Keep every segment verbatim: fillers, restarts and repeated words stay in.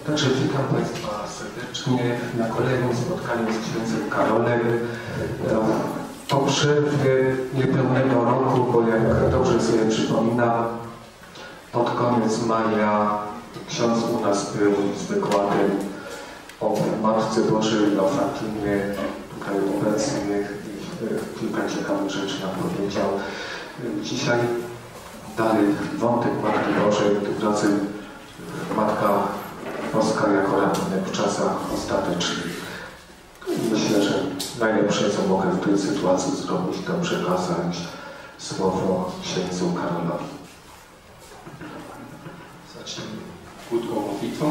Także witam Państwa serdecznie na kolejnym spotkaniu z księdzem Karolem. Po przerwie niepełnego roku, bo jak dobrze sobie przypominam, pod koniec maja ksiądz u nas był z wykładem o Matce Bożej, o Fatimie, tutaj obecnych i kilka ciekawych rzeczy nam powiedział. Dzisiaj dalej wątek Matki Bożej, tym razem Matka Boska jako ratunek w czasach ostatecznych. Myślę, że najlepsze, co mogę w tej sytuacji zrobić, to przekazać słowo księdzu Karolowi. Zacznijmy krótką modlitwą.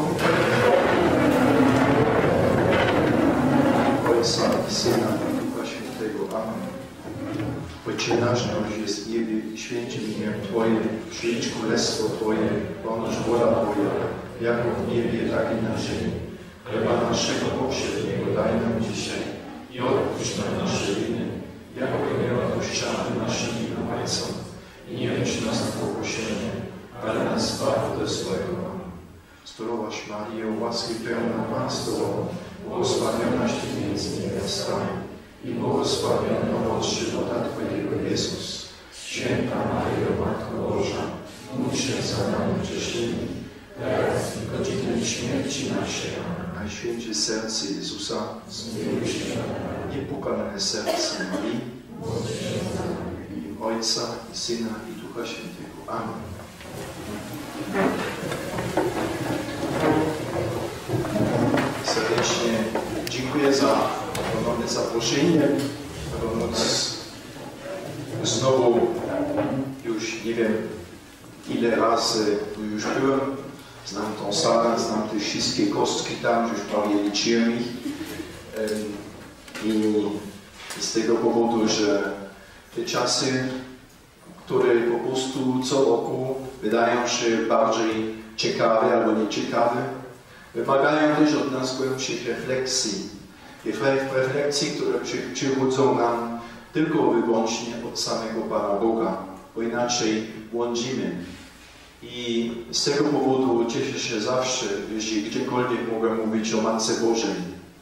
Ojca i Syna i Ducha Świętego. Amen. Ojcze nasz, któryś jest w niebie, święci imię Twoje, przyjdź królestwo Twoje, ponoć wola Twoja, jako w niebie, tak i na ziemi. Chleba naszego powszedniego daj nam dzisiaj i odpuść nam nasze winy, jako my odpuszczamy naszym winowajcom. I nie wódź nas na pokuszenie, ale nas zbaw ode złego. Zdrowaś Maryjo, łaski pełna Pan z Tobą, błogosławionaś Ty między niewiastami i błogosławiony owoc żywota Twojego Jezus. Święta Maryjo, Matko Boża, módl się za nami grzesznymi, teraz i w godzinę śmierci naszej. Najświętsze serce Jezusa, zmiłuj się nad nami. Niepokalane serce Marii, w imię Ojca i Syna i Ducha Świętego. Amen. Serdecznie dziękuję za ponowne zaproszenie, aby móc znowu, już nie wiem ile razy tu już byłem, znam tą salę, znam te wszystkie kostki tam, już prawie liczyłem ich. I z tego powodu, że te czasy, które po prostu co roku wydają się bardziej ciekawe albo nieciekawe, wymagają też od nas głębszych refleksji. I refleksji, które przychodzą nam tylko wyłącznie od samego Pana Boga, bo inaczej błądzimy. I z tego powodu cieszę się zawsze, jeśli gdziekolwiek mogę mówić o Matce Bożej.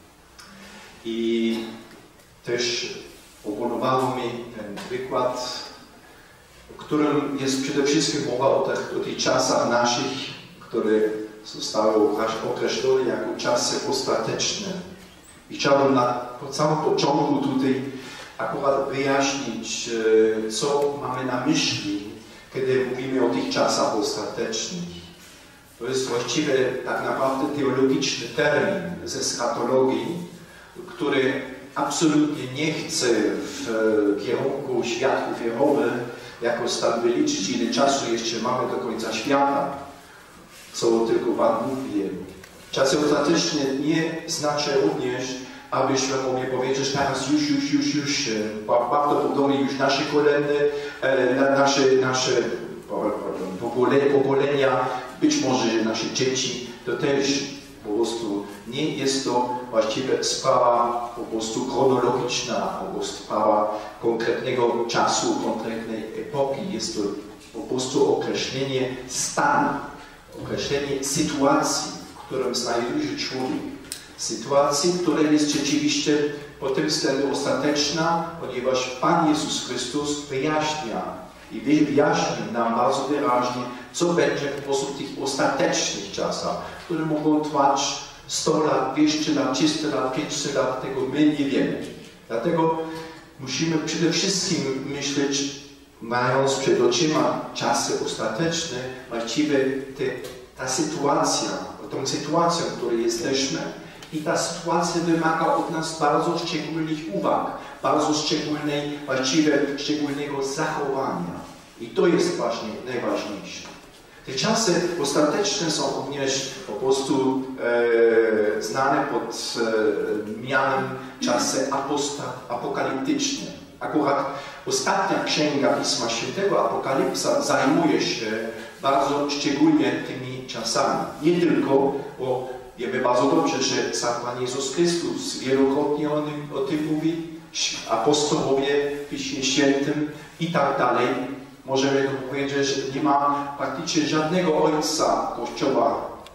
I też oponowało mi ten wykład, w którym jest przede wszystkim mowa o tych, o tych czasach naszych, które zostały określone jako czasy ostateczne. I chciałbym na po samym początku tutaj akurat wyjaśnić, co mamy na myśli, kiedy mówimy o tych czasach ostatecznych. To jest właściwie tak naprawdę teologiczny termin ze eschatologii, który absolutnie nie chce w kierunku światków Jehowy jako stan wyliczyć, ile czasu jeszcze mamy do końca świata, co tylko Pan Bóg wie. Czasy ostateczne nie znaczy również, abyśmy mogli powiedzieć, że teraz już, już, już, już, prawdopodobnie już nasze kolejne, nasze, nasze pokolenia, być może nasze dzieci, to też po prostu nie jest to właściwie sprawa po prostu chronologiczna, po prostu sprawa konkretnego czasu, konkretnej epoki. Jest to po prostu określenie stanu, określenie sytuacji, w którym znajduje się człowiek. Sytuacji, która jest rzeczywiście po tym względu ostateczna, ponieważ Pan Jezus Chrystus wyjaśnia i wyjaśnił nam bardzo wyraźnie, co będzie po prostu w tych ostatecznych czasach, które mogą trwać sto lat, dwieście lat, trzysta lat, pięćset lat, tego my nie wiemy. Dlatego musimy przede wszystkim myśleć, mając przed oczyma czasy ostateczne, właściwie te, ta sytuacja, tą sytuacją, w której jesteśmy. I ta sytuacja wymaga od nas bardzo szczególnych uwag, bardzo szczególnej, właściwie szczególnego zachowania. I to jest właśnie najważniejsze. Te czasy ostateczne są również po prostu e, znane pod e, mianem czasy apokaliptyczne. Akurat ostatnia księga Pisma Świętego, Apokalipsa, zajmuje się bardzo szczególnie tymi czasami. Nie tylko, bo wiemy bardzo dobrze, że sam Pan Jezus Chrystus wielokrotnie o tym, o tym mówi, apostołowie w Piśmie Świętym i tak dalej. Możemy powiedzieć, że nie ma praktycznie żadnego ojca Kościoła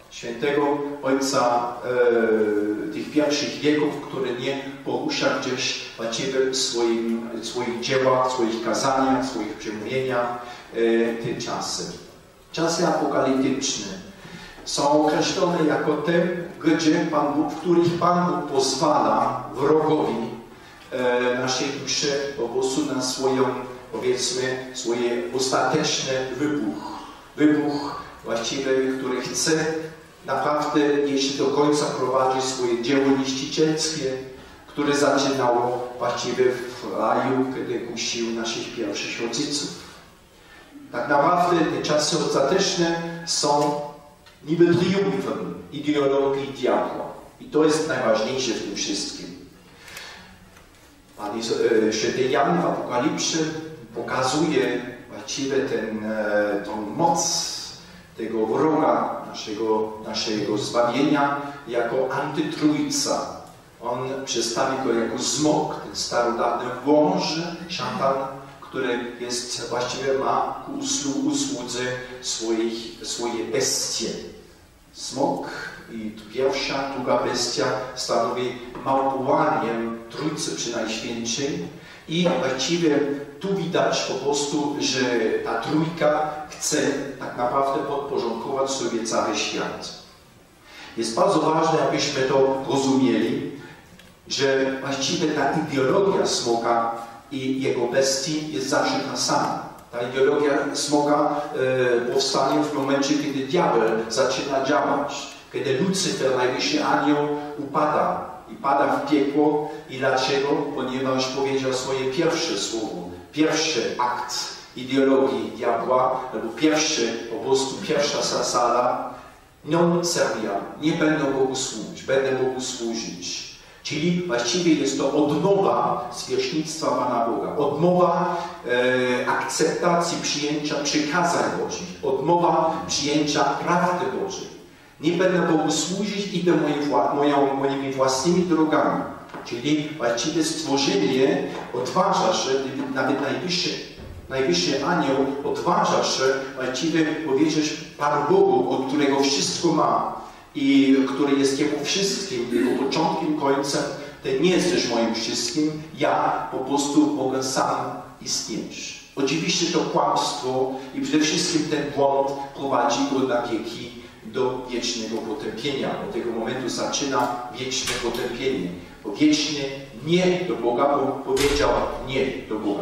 świętego ojca e, tych pierwszych wieków, który nie porusza gdzieś właściwie swoim, swoich dziełach, swoich kazaniach, swoich przemówieniach e, te czasy. Czasy apokaliptyczne są określone jako te, gdzie Pan Bóg, w których Pan Bóg pozwala wrogowi e, naszej duszy po prostu na swoją, powiedzmy, swoje ostateczny wybuch. Wybuch właściwie, który chce naprawdę jeszcze do końca prowadzić swoje dzieło niszczycielskie, które zaczynało właściwie w raju, kiedy kusił naszych pierwszych rodziców. Tak naprawdę te czasy ostateczne są niby triumfem ideologii diabła. I to jest najważniejsze w tym wszystkim. Pan Święty Jan w Apokalipsie pokazuje właściwie ten, tą moc tego wroga naszego, naszego zbawienia jako antytrójca. On przedstawi go jako smok, ten starodawny wąż, szatan, który jest, właściwie ma ku usłudze swoich, swoje bestie. Smok i pierwsza, druga bestia stanowi małpowaniem Trójcy Przynajświętszej i właściwie tu widać po prostu, że ta trójka chce tak naprawdę podporządkować sobie cały świat. Jest bardzo ważne, abyśmy to rozumieli, że właściwie ta ideologia smoka i jego bestii jest zawsze ta sama. Ta ideologia smoka e, powstanie w momencie, kiedy diabeł zaczyna działać, kiedy Lucyfer, najwyższy anioł, upada i pada w piekło. I dlaczego? Ponieważ powiedział swoje pierwsze słowo, pierwszy akt ideologii diabła, albo pierwszy, po prostu pierwsza zasada, non serviam, nie będę Bogu służyć, będę Bogu służyć. Czyli właściwie jest to odmowa zwierzchnictwa Pana Boga, odmowa e, akceptacji przyjęcia przykazań Bożych, odmowa przyjęcia prawdy Bożej. Nie będę Bogu służyć, idę moim, moją, moimi własnymi drogami. Czyli właściwie stworzenie odważa się, nawet najwyższy, najwyższy anioł odważa się właściwie powiedzieć Panu Bogu, od którego wszystko ma i który jest Jego wszystkim, Jego początkiem, końcem, Ty nie jesteś moim wszystkim, ja po prostu mogę sam istnieć. Oczywiście to kłamstwo i przede wszystkim ten błąd prowadzi go na wieki do wiecznego potępienia. Od tego momentu zaczyna wieczne potępienie. Bo wiecznie nie do Boga, bo powiedział nie do Boga.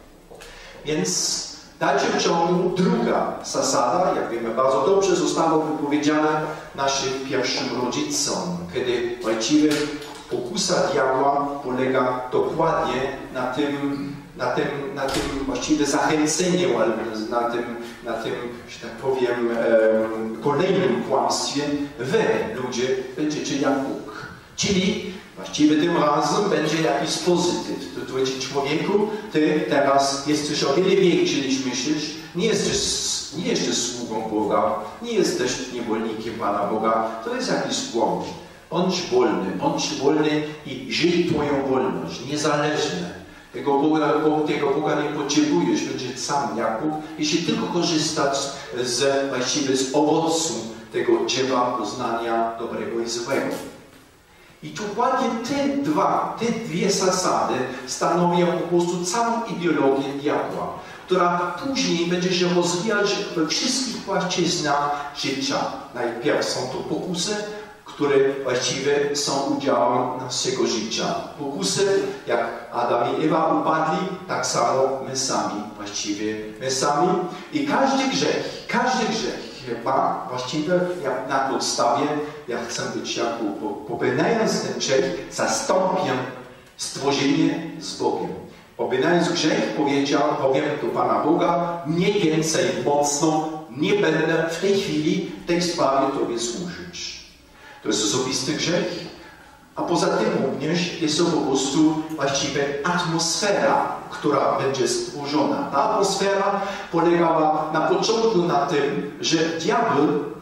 Więc w dalszym ciągu druga zasada, jak wiemy bardzo dobrze, została wypowiedziana naszym pierwszym rodzicom, kiedy właściwie pokusa diabła polega dokładnie na tym, na tym, na tym właściwie zachęceniu, albo na tym, na tym, że tak powiem, um, kolejnym kłamstwie. Wy, ludzie, będziecie jak Bóg. Czyli właściwie tym razem będzie jakiś pozytyw. To powiedzieć człowieku, ty teraz jesteś o wiele większy niż myślisz, nie jesteś, nie jesteś sługą Boga, nie jesteś niewolnikiem Pana Boga, to jest jakiś błąd. Bądź wolny, bądź wolny i żyj Twoją wolność, niezależnie. Tego Boga, tego Boga nie potrzebujesz, będziesz sam jak Bóg, jeśli tylko korzystać z, właściwie z owocu tego dzieła poznania dobrego i złego. I dokładnie te dwa, te dwie zasady stanowią po prostu całą ideologię diabła, która później będzie się rozwijać we wszystkich płaszczyznach życia. Najpierw są to pokusy, które właściwie są udziałem naszego życia. Pokusy, jak Adam i Ewa upadli, tak samo my sami, właściwie my sami. I każdy grzech, każdy grzech ma właściwie jak na podstawie, ja chcę być jak Bóg. Popełniając ten grzech, zastąpię stworzenie z Bogiem. Popełniając grzech, powiedział, powiem do Pana Boga, nie więcej mocno, nie będę w tej chwili, w tej sprawie Tobie służyć. To jest osobisty grzech, a poza tym również jest to po prostu właściwie atmosfera, która będzie stworzona. Ta atmosfera polegała na początku na tym, że diabeł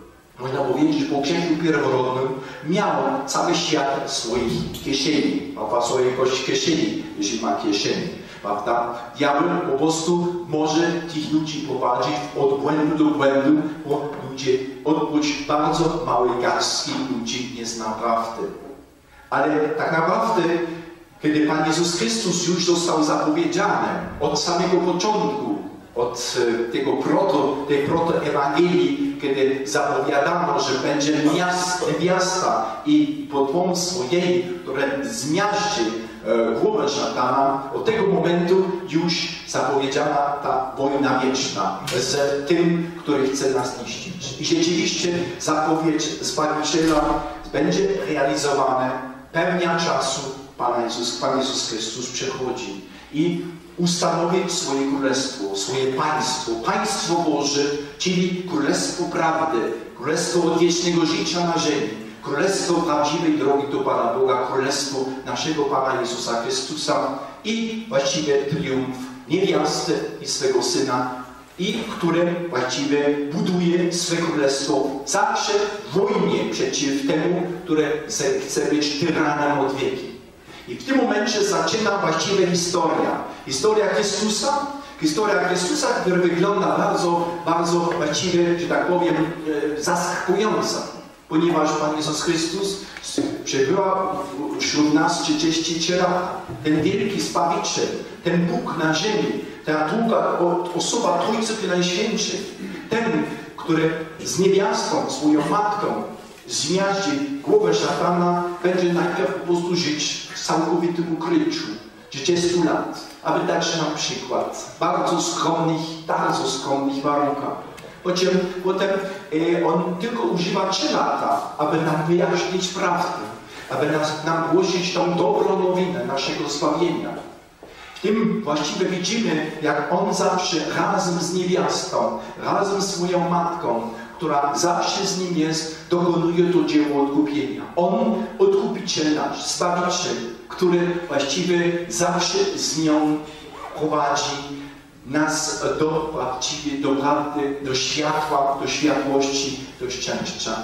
można powiedzieć, że po grzeczu pierworodnym miał cały świat w swoich kieszeni, a w swojej kieszeni, jeśli ma kieszeni. Prawda? Diabeł po prostu może tych ludzi prowadzić od błędu do błędu, bo ludzie oprócz bardzo małej garstki ludzi nie zna prawdy. Ale tak naprawdę, kiedy Pan Jezus Chrystus już został zapowiedziany od samego początku, od tego proto, tej proto-Ewangelii, kiedy zapowiadano, że będzie niewiasta i potomstwo jej, które zmiażdży e, głowę szatana, od tego momentu już zapowiedziana ta wojna wieczna z tym, który chce nas niszczyć. I rzeczywiście zapowiedź Zbawiciela będzie realizowana, pełnia czasu Pan Jezus, Pan Jezus Chrystus przychodzi i ustanowić swoje królestwo, swoje państwo, państwo Boże, czyli królestwo prawdy, królestwo odwiecznego życia na ziemi, królestwo prawdziwej drogi do Pana Boga, królestwo naszego Pana Jezusa Chrystusa i właściwie triumf niewiasty i swego Syna, i które właściwie buduje swe królestwo zawsze w wojnie przeciw temu, które chce być tyranem od wieki. I w tym momencie zaczyna właściwie historia. Historia Chrystusa, historia Chrystusa, która wygląda bardzo, bardzo właściwie, że tak powiem, zaskakująca. Ponieważ Pan Jezus Chrystus przebywał wśród nas trzydzieści trzy lata. Ten wielki Zbawiciel, ten Bóg na ziemi, ta druga osoba Trójcy Najświętszej, ten, który z niewiastą, swoją matką, zmiażdży głowę szatana, będzie najpierw po prostu żyć w całkowitym ukryciu trzydzieści lat, aby dać nam przykład w bardzo skromnych, bardzo skromnych warunkach. Potem, potem e, on tylko używa trzy lata, aby nam wyjaśnić prawdę, aby nas, nam głosić tą dobrą nowinę naszego zbawienia. W tym właściwie widzimy, jak on zawsze razem z niewiastą, razem z swoją matką, która zawsze z nim jest, dokonuje to dzieło odkupienia. On, odkupiciel nasz, Zbawiciel, który właściwie zawsze z nią prowadzi nas do właściwie do prawdy, do światła, do światłości, do szczęścia.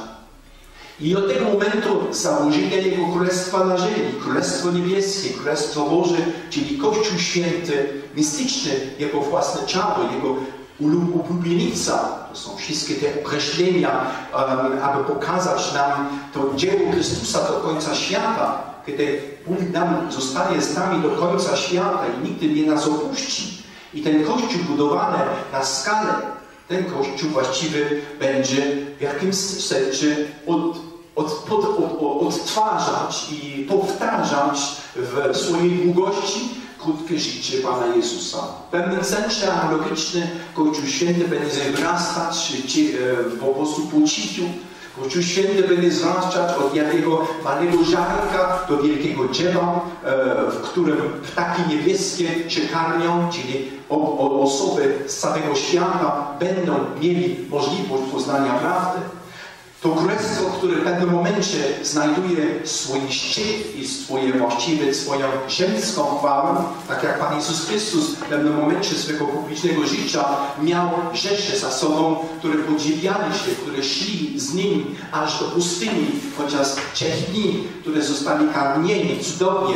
I od tego momentu założenia Jego Królestwa na ziemi, Królestwo Niebieskie, Królestwo Boże, czyli Kościół Święty, mistyczny, Jego własne ciało, Jego ulubienica, to są wszystkie te określenia, um, aby pokazać nam to dzieło Chrystusa do końca świata, kiedy Bóg nam zostanie z nami do końca świata i nigdy nie nas opuści. I ten Kościół budowany na skalę, ten Kościół właściwie będzie w jakimś sensie od, od, od, od, odtwarzać i powtarzać w swojej długości krótkie życie Pana Jezusa. W pewnym sensie analogiczny Kościół Święty będzie wzrastać po prostu po cichu. Kościół Święty będzie wzrastać od jakiego małego ziarnka do wielkiego drzewa, w którym ptaki niebieskie się karmią, czyli osoby z całego świata będą mieli możliwość poznania prawdy. To królestwo, które w pewnym momencie znajduje swój szczyt i swoje właściwie swoją ziemską chwałę, tak jak Pan Jezus Chrystus w pewnym momencie swego publicznego życia miał rzesze za sobą, które podziwiali się, które szli z Nim aż do pustyni, chociaż trzech dni, które zostali karmieni cudownie,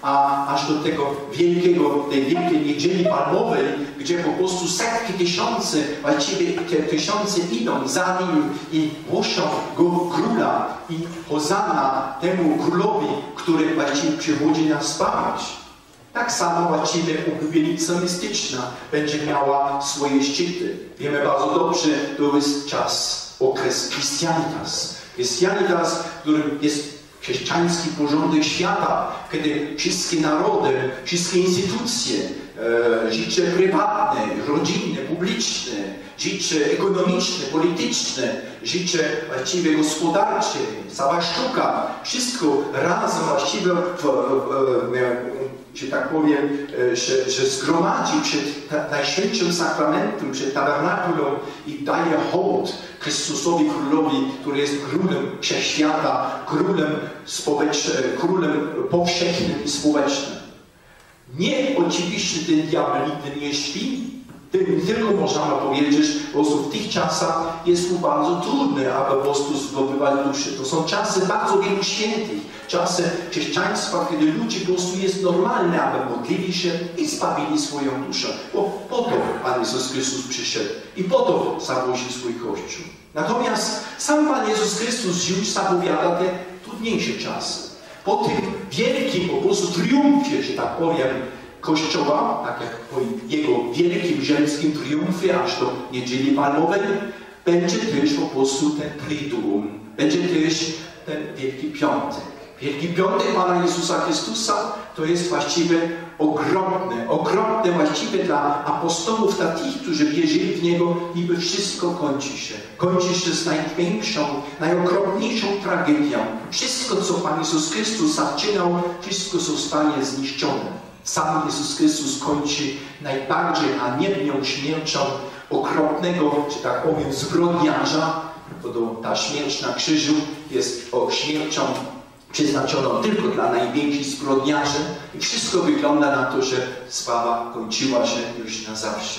a aż do tego wielkiego, tej wielkiej Niedzieli Palmowej, gdzie po prostu setki tysięcy, właściwie te tysiące idą za Nim i głoszą Go Króla i Hosanna temu Królowi, który właściwie przychodzi nas zbawić. Tak samo właściwie ulubienica mistyczna będzie miała swoje szczyty. Wiemy bardzo dobrze, to jest czas, okres Christianitas. Christianitas, którym jest chrześcijański porządek świata, kiedy wszystkie narody, wszystkie instytucje, e, życie prywatne, rodzinne, publiczne, życie ekonomiczne, polityczne, życie właściwie gospodarcze, cała sztuka, wszystko razem właściwie, w, w, w, że tak powiem, że, że zgromadzi przed Najświętszym Sakramentem, przed tabernakulą i daje hołd Chrystusowi Królowi, który jest królem wszechświata, królem, królem powszechnym i społecznym. Nie oczywiście ten diabeł nigdy nie śpi, Nie tylko można powiedzieć, po prostu w tych czasach jest to bardzo trudne, aby po prostu zdobywać duszę. To są czasy bardzo wielu świętych, czasy chrześcijaństwa, kiedy ludzie po prostu jest normalne, aby modlili się i zbawili swoją duszę. Bo po to Pan Jezus Chrystus przyszedł i po to założył swój Kościół. Natomiast sam Pan Jezus Chrystus już zapowiada te trudniejsze czasy. Po tym wielkim po prostu triumfie, że tak powiem, Kościoła, tak jak po jego wielkim ziemskim triumfie aż do Niedzieli Palmowej, będzie też po prostu ten Triduum, będzie też ten Wielki Piątek. Wielki Piątek Pana Jezusa Chrystusa to jest właściwie ogromne, ogromne właściwie dla apostołów, dla tych, którzy wierzyli w Niego, niby wszystko kończy się. Kończy się z największą, najokropniejszą tragedią. Wszystko, co Pan Jezus Chrystus zaczynał, wszystko zostanie zniszczone. Sam Jezus Chrystus kończy najbardziej haniebną śmiercią okropnego, czy tak powiem, zbrodniarza, bo ta śmierć na krzyżu jest śmiercią przeznaczoną tylko dla największych zbrodniarzy i wszystko wygląda na to, że sprawa kończyła się już na zawsze,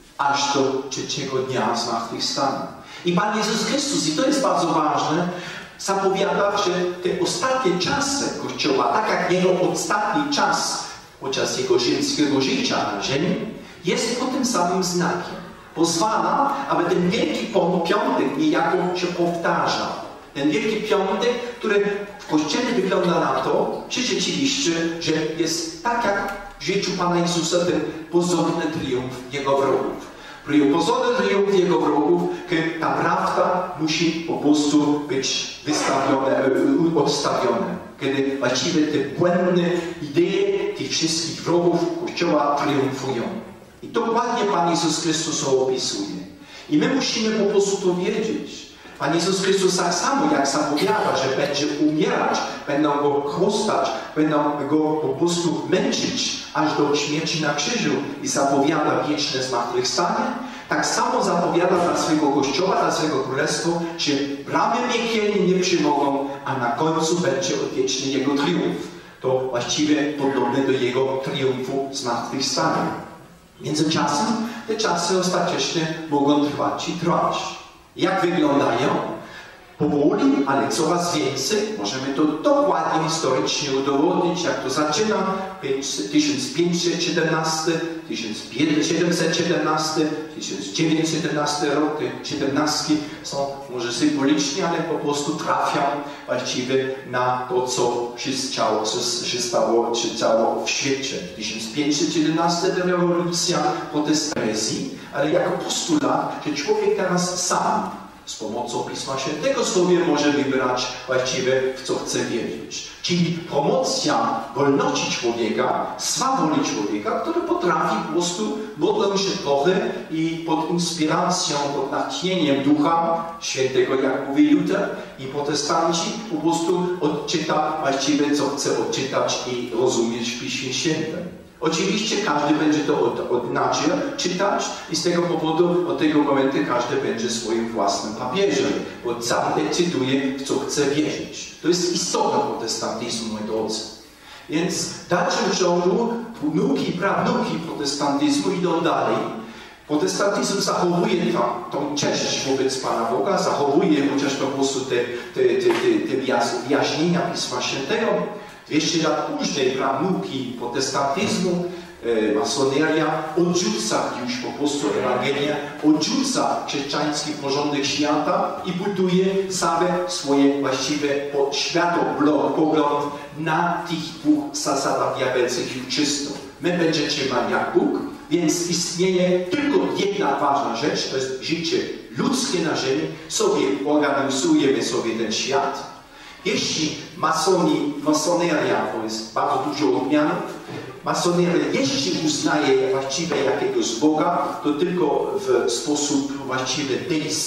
aż do trzeciego dnia zmartwychwstania. I Pan Jezus Chrystus, i to jest bardzo ważne, zapowiada, że te ostatnie czasy Kościoła, tak jak jego ostatni czas podczas jego ziemskiego życia na ziemi, jest po tym samym znakiem. Pozwala, aby ten Wielki Piątek niejako się powtarzał. Ten Wielki Piątek, który w Kościele wygląda na to, że rzeczywiście, że jest tak jak w życiu Pana Jezusa ten pozorny triumf Jego wrogów. Pozorny triumf Jego wrogów, kiedy ta prawda musi po prostu być wystawione, odstawione. Kiedy właściwie te błędne idee tych wszystkich wrogów Kościoła triumfują. I dokładnie Pan Jezus Chrystus to opisuje. I my musimy po prostu to wiedzieć. Pan Jezus Chrystus tak samo jak zapowiada, że będzie umierać, będą go chłostać, będą go po prostu męczyć aż do śmierci na krzyżu i zapowiada wieczne zmartwychwstanie, tak samo zapowiada dla swojego Kościoła, dla swojego Królestwa, że bramy piekielne nie przymogą, a na końcu będzie odwieczny Jego triumf. To właściwie podobne do Jego triumfu zmartwychwstania. Międzyczasem te czasy ostatecznie mogą trwać i trwać. Jak wyglądają? Powoli, ale coraz więcej. Możemy to dokładnie historycznie udowodnić, jak to zaczyna. tysiąc pięćset siedemnasty, tysiąc siedemset siedemnasty, tysiąc dziewięćset siedemnasty rok, te siedemnastki są może symbolicznie, ale po prostu trafią właściwie na to, co się stało, co się stało, się stało w świecie. tysiąc pięćset siedemnasty to rewolucja protestacji, ale jako postulat, że człowiek teraz sam z pomocą Pisma Świętego sobie może wybrać właściwie, w co chce wierzyć. Czyli promocja wolności człowieka, swobody człowieka, który potrafi po prostu modlą się trochę i pod inspiracją, pod natchnieniem Ducha Świętego, jak mówi Luther, i protestanci po prostu odczyta właściwie, co chce odczytać i rozumieć w Piśmie Świętym. Oczywiście każdy będzie to od, od inaczej czytać i z tego powodu od tego momentu każdy będzie swoim własnym papieżem, bo sam decyduje, w co chce wierzyć. To jest istota protestantyzmu, moi drodzy. Więc w dalszym ciągu wnuki i prawnuki protestantyzmu idą dalej. Protestantyzm zachowuje tą, tą cześć wobec Pana Boga, zachowuje chociaż po prostu te, te, te, te, te wyjaśnienia Pisma Świętego. dwieście lat później prawnuki protestantyzmu, e, masoneria odrzuca już po prostu Ewangelię, odrzuca chrześcijański porządek świata i buduje same swoje właściwe światopogląd na tych dwóch zasadach diabelskich i czystów. My będziecie mać jak Bóg, więc istnieje tylko jedna ważna rzecz, to jest życie ludzkie na ziemi, sobie organizujemy sobie ten świat. Jeśli masoni, masoneria, to jest bardzo dużo odmianów, masoneria jeśli uznaje właściwie jakiegoś Boga, to tylko w sposób właściwie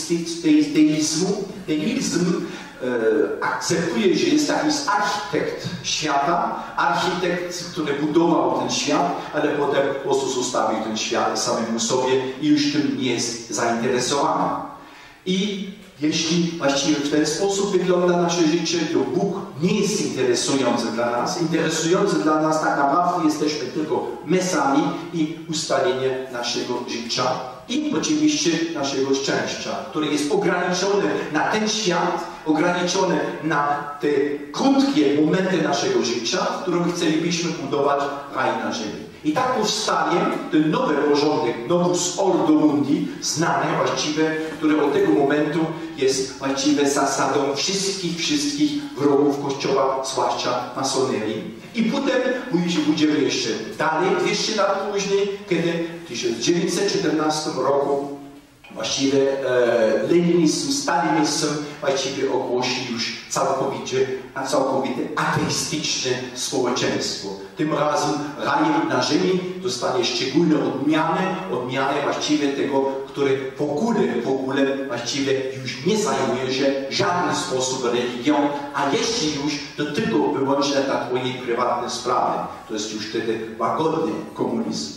deizmu, deizm e, akceptuje, że jest jakiś architekt świata, architekt, który budował ten świat, ale potem po prostu zostawił ten świat samemu sobie i już tym nie jest zainteresowany. I Jeśli właściwie w ten sposób wygląda nasze życie, to Bóg nie jest interesujący dla nas. Interesujący dla nas tak naprawdę jesteśmy tylko mesami i ustalenie naszego życia i oczywiście naszego szczęścia, które jest ograniczone na ten świat, ograniczone na te krótkie momenty naszego życia, w którym chcielibyśmy budować raj na ziemi. I tak powstanie ten nowy porządek, novus ordo mundi, znany właściwie, który od tego momentu jest właściwie zasadą wszystkich, wszystkich wrogów Kościoła, zwłaszcza masonerii. I potem pójdziemy jeszcze dalej, dwieście lat później, kiedy w tysiąc dziewięćset czternastym roku właściwie e, leninizm, stalinizm właściwie ogłosi już całkowicie, a całkowicie ateistyczne społeczeństwo. Tym razem raj na ziemi dostanie szczególne odmiany, odmiany właściwie tego, który w ogóle, w ogóle właściwie już nie zajmuje się w żaden sposób religią, a jeśli już, to tylko wyłącznie dla twojej prywatnej sprawy. To jest już wtedy łagodny komunizm.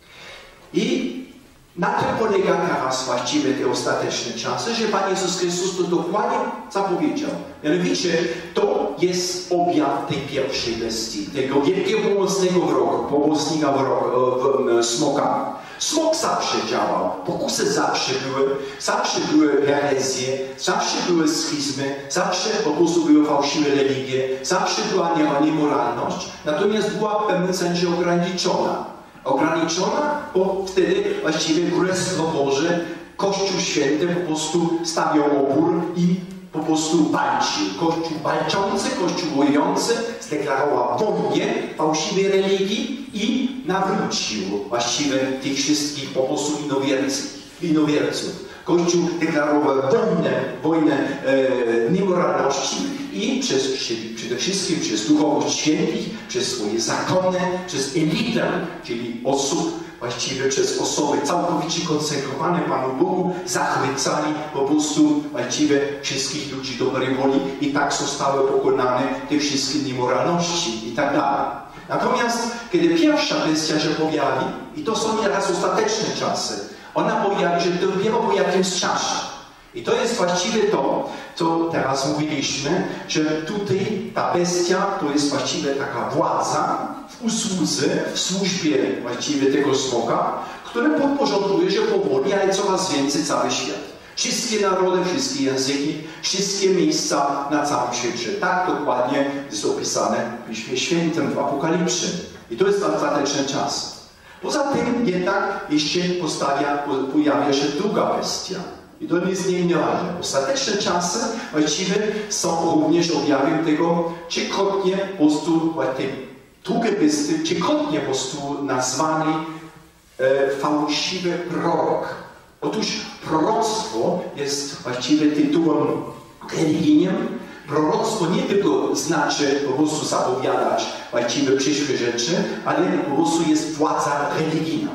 I na tym polega teraz właściwie te ostateczne czasy, że Pan Jezus Chrystus to dokładnie zapowiedział. Mianowicie to jest objaw tej pierwszej bestii, tego wielkiego pomocnego wroga, pomocnika wroga, smoka. Smok zawsze działał, pokusy zawsze były, zawsze były herezje, zawsze były schizmy, zawsze po prostu były fałszywe religie, zawsze była niemoralność, natomiast była w pewnym sensie ograniczona. Ograniczona, bo wtedy właściwie Królestwo Boże, Kościół Święty po prostu stawiał opór i po prostu walczył. Kościół walczący, Kościół wojujący zdeklarował wojnę fałszywej religii i nawrócił właściwie tych wszystkich po prostu inowierców. Kościół deklarował wojnę, wojnę e, niemoralności i przez, przede wszystkim przez duchowość świętych, przez swoje zakony, przez elitę, czyli osób, właściwie przez osoby całkowicie konsekrowane Panu Bogu, zachwycali po prostu właściwie wszystkich ludzi dobrej woli i tak zostały pokonane te wszystkie niemoralności i tak dalej. Natomiast kiedy pierwsza bestia się pojawi, i to są nieraz ostateczne czasy, ona pojawi się dopiero po jakimś czasie. I to jest właściwie to, co teraz mówiliśmy, że tutaj ta bestia to jest właściwie taka władza w usłudze, w służbie właściwie tego smoka, który podporządkuje się powoli, ale coraz więcej cały świat. Wszystkie narody, wszystkie języki, wszystkie miejsca na całym świecie. Tak dokładnie jest opisane w Piśmie Świętym, w Apokalipsie. I to jest ostateczny czas. Poza tym jednak jeszcze postawia, pojawia się druga bestia. I to jest niejednoraźne. Ostateczne czasy właściwie są również objawem tego, trzykrotnie po prostu tej drugiej bestii, trzykrotnie po prostu nazwany e, fałszywy prorok. Otóż proroctwo jest właściwie tytułem religijnym. Proroctwo nie tylko znaczy po prostu zapowiadać właściwe przyszłe rzeczy, ale po prostu jest władza religijna.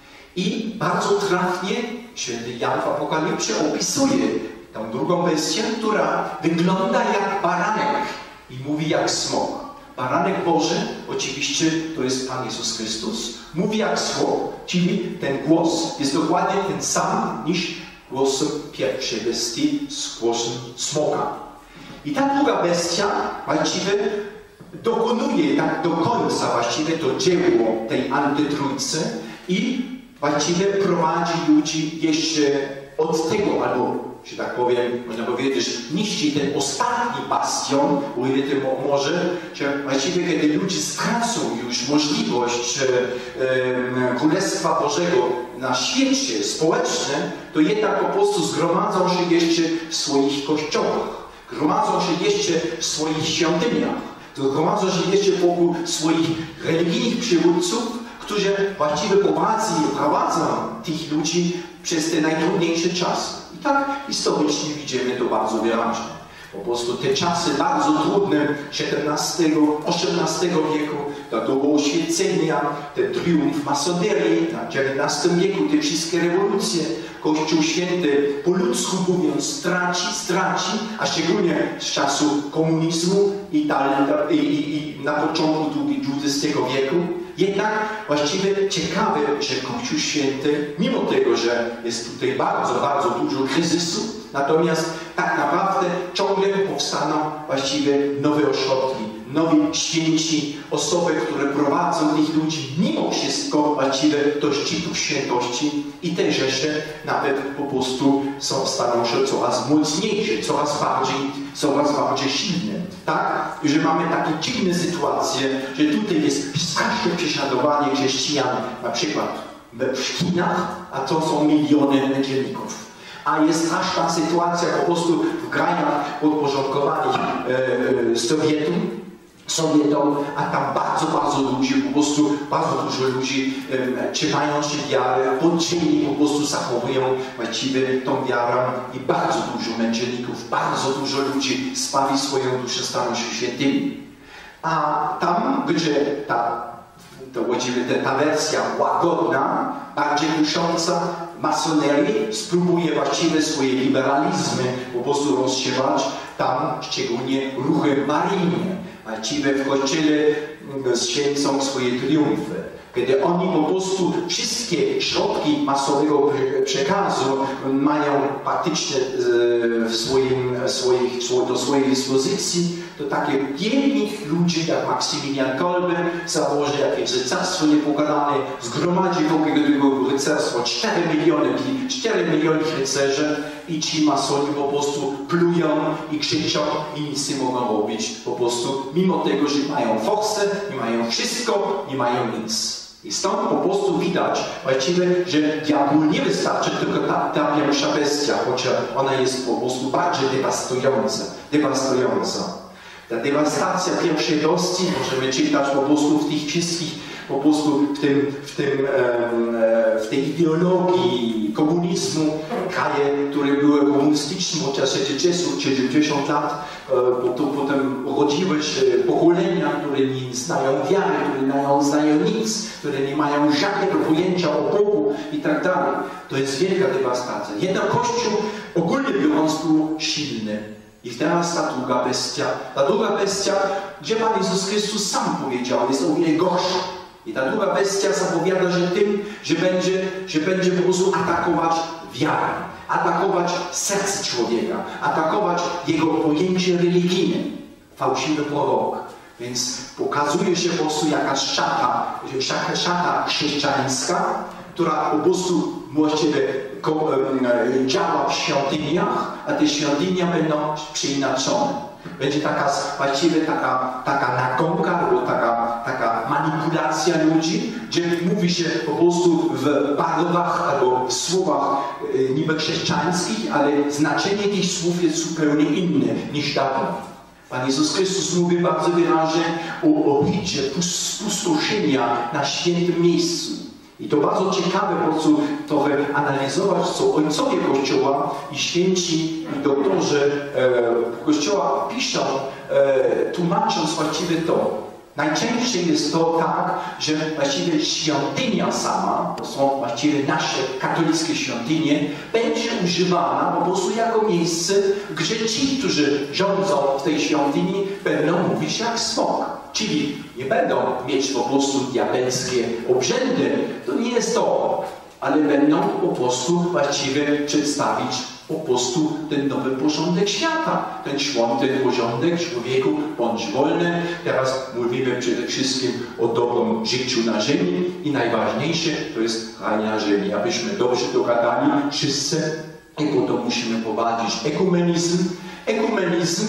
I bardzo trafnie święty Jan w Apokalipsie opisuje tę drugą bestię, która wygląda jak baranek i mówi jak smok. Baranek Boży, oczywiście to jest Pan Jezus Chrystus, mówi jak smok, czyli ten głos jest dokładnie ten sam niż głos pierwszej bestii z głosem smoka. I ta druga bestia właściwie dokonuje tak do końca właściwie to dzieło tej antytrójcy i właściwie prowadzi ludzi jeszcze od tego, albo, że tak powiem, można powiedzieć, niszczy ten ostatni bastion, o ile tym może, że właściwie kiedy ludzie stracą już możliwość e, e, Królestwa Bożego na świecie społecznym, to jednak po prostu zgromadzą się jeszcze w swoich kościołach. Gromadzą się jeszcze w swoich świątyniach, gromadzą się jeszcze wokół swoich religijnych przywódców, którzy właściwie prowadzą, prowadzą tych ludzi przez te najtrudniejsze czasy. I tak historycznie widzimy to bardzo wyraźnie. Po prostu te czasy bardzo trudne siedemnastego, osiemnastego wieku, ta doba oświecenia, ten triumf masonerii na dziewiętnastym wieku, te wszystkie rewolucje, Kościół Święty, po ludzku mówiąc, straci, straci, a szczególnie z czasu komunizmu i, i, i, i na początku dwudziestego wieku, Jednak właściwie ciekawe, że Kościół Święty, mimo tego, że jest tutaj bardzo, bardzo dużo kryzysu, natomiast tak naprawdę ciągle powstaną właściwie nowe ośrodki, nowi święci, osoby, które prowadzą tych ludzi mimo wszystko właściwie do szczytów świętości i te rzesze nawet po prostu są, staną się coraz mocniejsze, coraz bardziej, coraz bardziej silne. Tak? I że mamy takie dziwne sytuacje, że tutaj jest straszne prześladowanie chrześcijan, na przykład w Chinach, a to są miliony męczenników. A jest straszna sytuacja po prostu w krajach podporządkowanych e, e, Sowietom, Sowietom, a tam bardzo, bardzo ludzi, po prostu bardzo dużo ludzi e, trzymają się wiary, podzielni po prostu zachowują właściwie tą wiarę i bardzo dużo męczenników, bardzo dużo ludzi spawi swoją duszę, staną się świętymi. A tam, gdzie ta, to właściwie ta wersja łagodna, bardziej kusząca, masonerii spróbuje właściwie swoje liberalizmy po prostu rozsiewać tam, szczególnie ruchy maryjne. Właściwie w Kościele święcą swoje triumfy. Kiedy oni po prostu wszystkie środki masowego przekazu mają praktycznie w swoim, swoich, do swojej dyspozycji, to takie biedni ludzie jak Maksymilian Kolbe założy jakieś rycerstwo niepokonane, zgromadzi wokół tego rycerstwa cztery miliony, cztery miliony rycerzy i ci masoni po prostu plują i krzyczą i nic nie mogą robić po prostu, mimo tego, że mają forsę, nie mają wszystko, nie mają nic. I stąd po prostu widać właściwie, że diabłu nie wystarczy tylko ta, ta pierwsza bestia, chociaż ona jest po prostu bardziej dewastująca. dewastująca. Ta dewastacja pierwszej bestii możemy czytać po prostu w tych wszystkich, po prostu w, tym, w, tym, w tej ideologii komunizmu, kraje, które były komunistyczne w czasie sześćdziesiąt lat, potem rodziły się pokolenia, które nie znają wiary, które nie znają nic, które nie mają żadnego pojęcia o Bogu i tak dalej. To jest wielka dewastacja. Jednak Kościół ogólnie biorąc był silny. I teraz ta druga bestia, ta druga bestia, gdzie Pan Jezus Chrystus sam powiedział, jest o wiele gorsza. I ta druga bestia zapowiada, że tym, że będzie, że będzie po prostu atakować wiarę, atakować serce człowieka, atakować jego pojęcie religijne. Fałszywy prorok. Więc pokazuje się po prostu jakaś szata, szata chrześcijańska, która po prostu właściwie działa w świątyniach, a te świątynie będą przeinaczone. Będzie taka właściwie taka, taka nagonka albo taka, taka manipulacja ludzi, gdzie mówi się po prostu w barwach albo w słowach e, niby chrześcijańskich, ale znaczenie tych słów jest zupełnie inne niż dawno. Pan Jezus Chrystus mówi bardzo wyraźnie o obidzie spustoszenia na świętym miejscu. I to bardzo ciekawe po prostu trochę analizować, co ojcowie Kościoła i święci i doktorzy e, Kościoła piszą, e, tłumacząc właściwie to. Najczęściej jest to tak, że właściwie świątynia sama, to są właściwie nasze katolickie świątynie, będzie używana po prostu jako miejsce, gdzie ci, którzy rządzą w tej świątyni, będą mówić jak smok. Czyli nie będą mieć po prostu diabelskie obrzędy, to nie jest to, ale będą po prostu właściwie przedstawić po prostu ten nowy porządek świata, ten święty porządek człowieku, bądź wolny. Teraz mówimy przede wszystkim o dobrym życiu na ziemi i najważniejsze to jest raj na ziemi. Abyśmy dobrze dogadali wszyscy i potem musimy prowadzić ekumenizm. Ekumenizm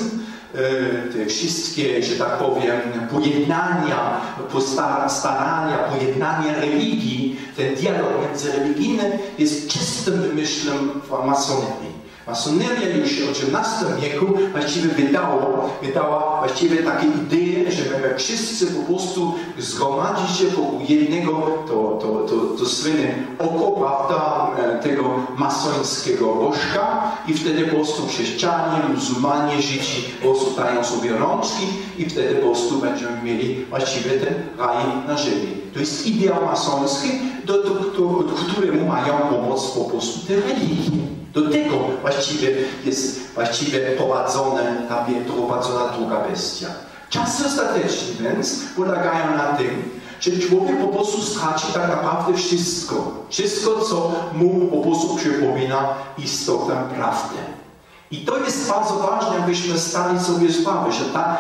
te wszystkie, że tak powiem, pojednania, starania, pojednania religii, ten dialog międzyreligijny jest czystym wymyślem masonerii. Masoneria już w osiemnastym wieku właściwie wydało, wydała właściwie takie idee, że my wszyscy po prostu zgromadzić się wokół jednego, to, to, to, to słynne oko, prawda, tego masońskiego rożka i wtedy po prostu chrześcijanie, muzułmanie, Żydzi po prostu dają sobie rączki i wtedy po prostu będziemy mieli właściwie ten raj na ziemi. To jest ideał masoński, do, do, do, do któremu mają pomoc po prostu te religii. Do tego właściwie jest właściwie prowadzone, ta prowadzona druga bestia. Czasy ostateczne więc polegają na tym, że człowiek po prostu straci tak naprawdę wszystko. Wszystko, co mu po prostu przypomina istotę prawdy. I to jest bardzo ważne, abyśmy stali sobie sprawę, że ta,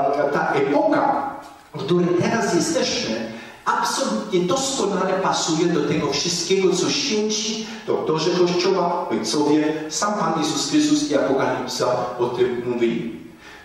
ta epoka, w której teraz jesteśmy, absolutnie doskonale pasuje do tego wszystkiego, co święci, doktorzy Kościoła, ojcowie, sam Pan Jezus Chrystus i Apokalipsa o tym mówili.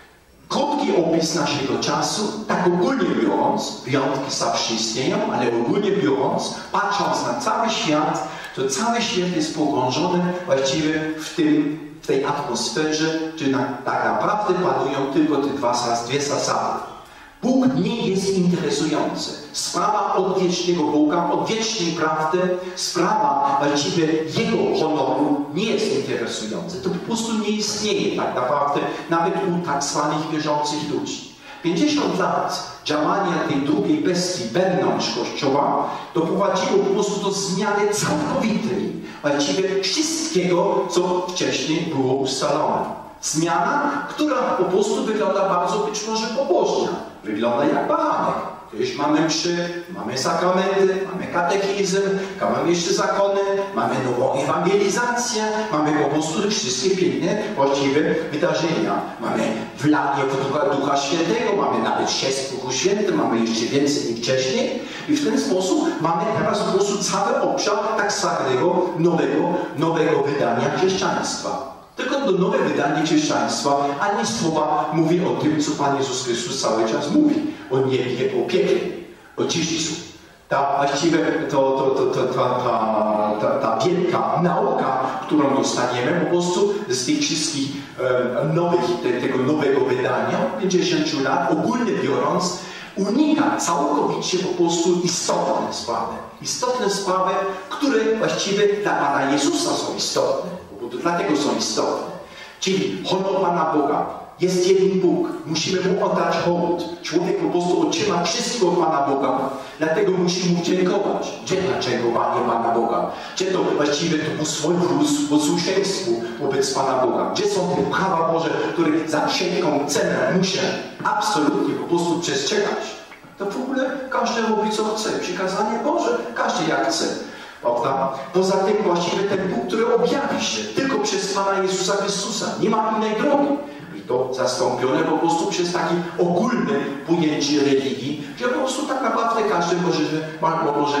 Krótki opis naszego czasu, tak ogólnie biorąc, wyjątki zawsze istnieją, ale ogólnie biorąc, patrząc na cały świat, to cały świat jest pogrążony właściwie w tym, w tej atmosferze, że na, tak naprawdę panują tylko te dwa, dwie zasady. Bóg nie jest interesujący. Sprawa odwiecznego Boga, odwiecznej prawdy, sprawa właściwie Jego honoru nie jest interesująca. To po prostu nie istnieje tak naprawdę nawet u tak zwanych wierzących ludzi. pięćdziesiąt lat działania tej drugiej bestii wewnątrz Kościoła doprowadziło po prostu do zmiany całkowitej, właściwie wszystkiego, co wcześniej było ustalone. Zmiana, która po prostu wygląda bardzo być może pobożna. Wygląda jak baranek. Już mamy mszy, mamy sakramenty, mamy katechizm, mamy jeszcze zakony, mamy nową ewangelizację, mamy po prostu wszystkie piękne, właściwe wydarzenia. Mamy wlanie Ducha, Ducha Świętego, mamy nawet sześć Duchów Świętych, mamy jeszcze więcej niż wcześniej. I w ten sposób mamy teraz po prostu cały obszar tak zwanego nowego, nowego wydania chrześcijaństwa. Tylko to nowe wydanie chrześcijaństwa, ani słowa mówi o tym, co Pan Jezus Chrystus cały czas mówi. O niebie, o piekle, o dziedzicu. Ta właściwie to, to, to, to, ta, ta, ta, ta wielka nauka, którą dostaniemy po prostu z tych wszystkich um, nowych, te, tego nowego wydania, pięćdziesięciu lat, ogólnie biorąc, unika całkowicie po prostu istotne sprawy. Istotne sprawy, które właściwie dla Pana Jezusa są istotne. Dlatego są istotne. Czyli honor Pana Boga. Jest jeden Bóg. Musimy Mu oddać hołd. Człowiek po prostu otrzyma wszystko od Pana Boga. Dlatego musi Mu dziękować. Gdzie dziękowanie Pana Boga? Gdzie to właściwie to posłuszeństwo wobec Pana Boga? Gdzie są te prawa Boże, które za wszelką cenę muszę absolutnie po prostu przestrzegać? To w ogóle każdy robi co chce. Przykazanie Boże każdy jak chce. Prawda? Poza tym właściwie ten Bóg, który objawi się tylko przez Pana Jezusa Chrystusa. Nie ma innej drogi. I to zastąpione po prostu przez takie ogólne pojęcie religii, że po prostu tak naprawdę każdy może, może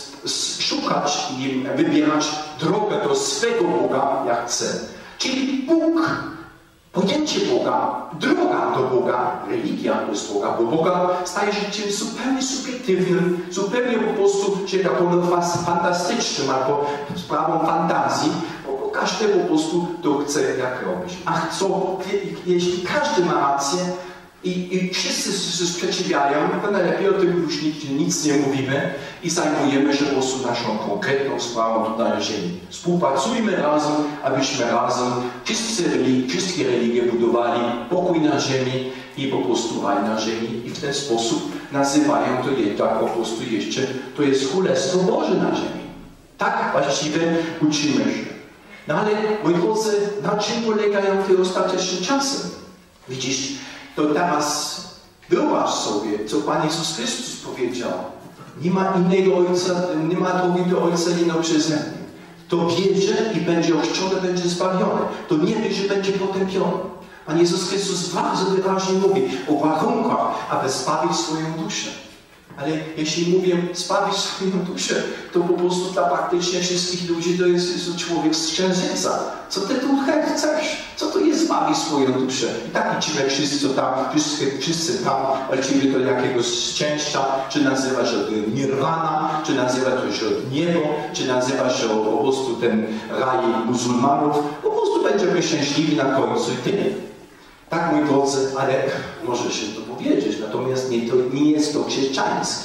szukać i wybierać drogę do swego Boga, jak chce. Czyli Bóg, pojęcie Boga, droga do Boga, religia to jest Boga, bo Boga staje się czymś zupełnie subiektywnym, zupełnie po prostu, że tak powiem, fantastycznym albo sprawą fantazji, bo każdy po prostu to chce jak robić. A co, jeśli każdy ma rację i, i wszyscy się sprzeciwiają, to najlepiej o tym już nic, nic nie mówimy i zajmujemy się po prostu naszą konkretną sprawą tutaj na ziemi. Współpracujmy razem, abyśmy razem wszystkie religie, wszystkie religie budowali pokój na ziemi i po prostu raj na ziemi i w ten sposób nazywają to je, tak po prostu jeszcze, to jest Królestwo Boże na ziemi. Tak właściwie uczymy się. No ale, moi drodzy, na czym polegają te ostateczne czasy? Widzisz, to teraz wyobraź sobie, co Pan Jezus Chrystus powiedział. Nie ma innego Ojca, nie ma drogi do Ojca innego przeze mnie. To wierzy i będzie ochrzczony, będzie zbawiony. To nie wierzy, będzie potępiony. Pan Jezus Chrystus bardzo wyraźnie mówi o warunkach, aby zbawić swoją duszę. Ale jeśli mówię zbawić swoją duszę, to po prostu dla praktycznie wszystkich ludzi to jest, jest człowiek z księżyca. Co ty tu chcesz? Co to jest zbawić swoją duszę? I tak liczymy wszyscy tam, wszyscy, wszyscy tam walczymy do jakiegoś szczęścia, czy nazywa się nirwana, czy nazywa to się niebo, czy nazywa się po prostu ten raj muzułmanów. Po prostu będziemy szczęśliwi na końcu i tyle. Tak, moi drodzy, ale może się to powiedzieć, natomiast nie, to nie jest to chrześcijańskie.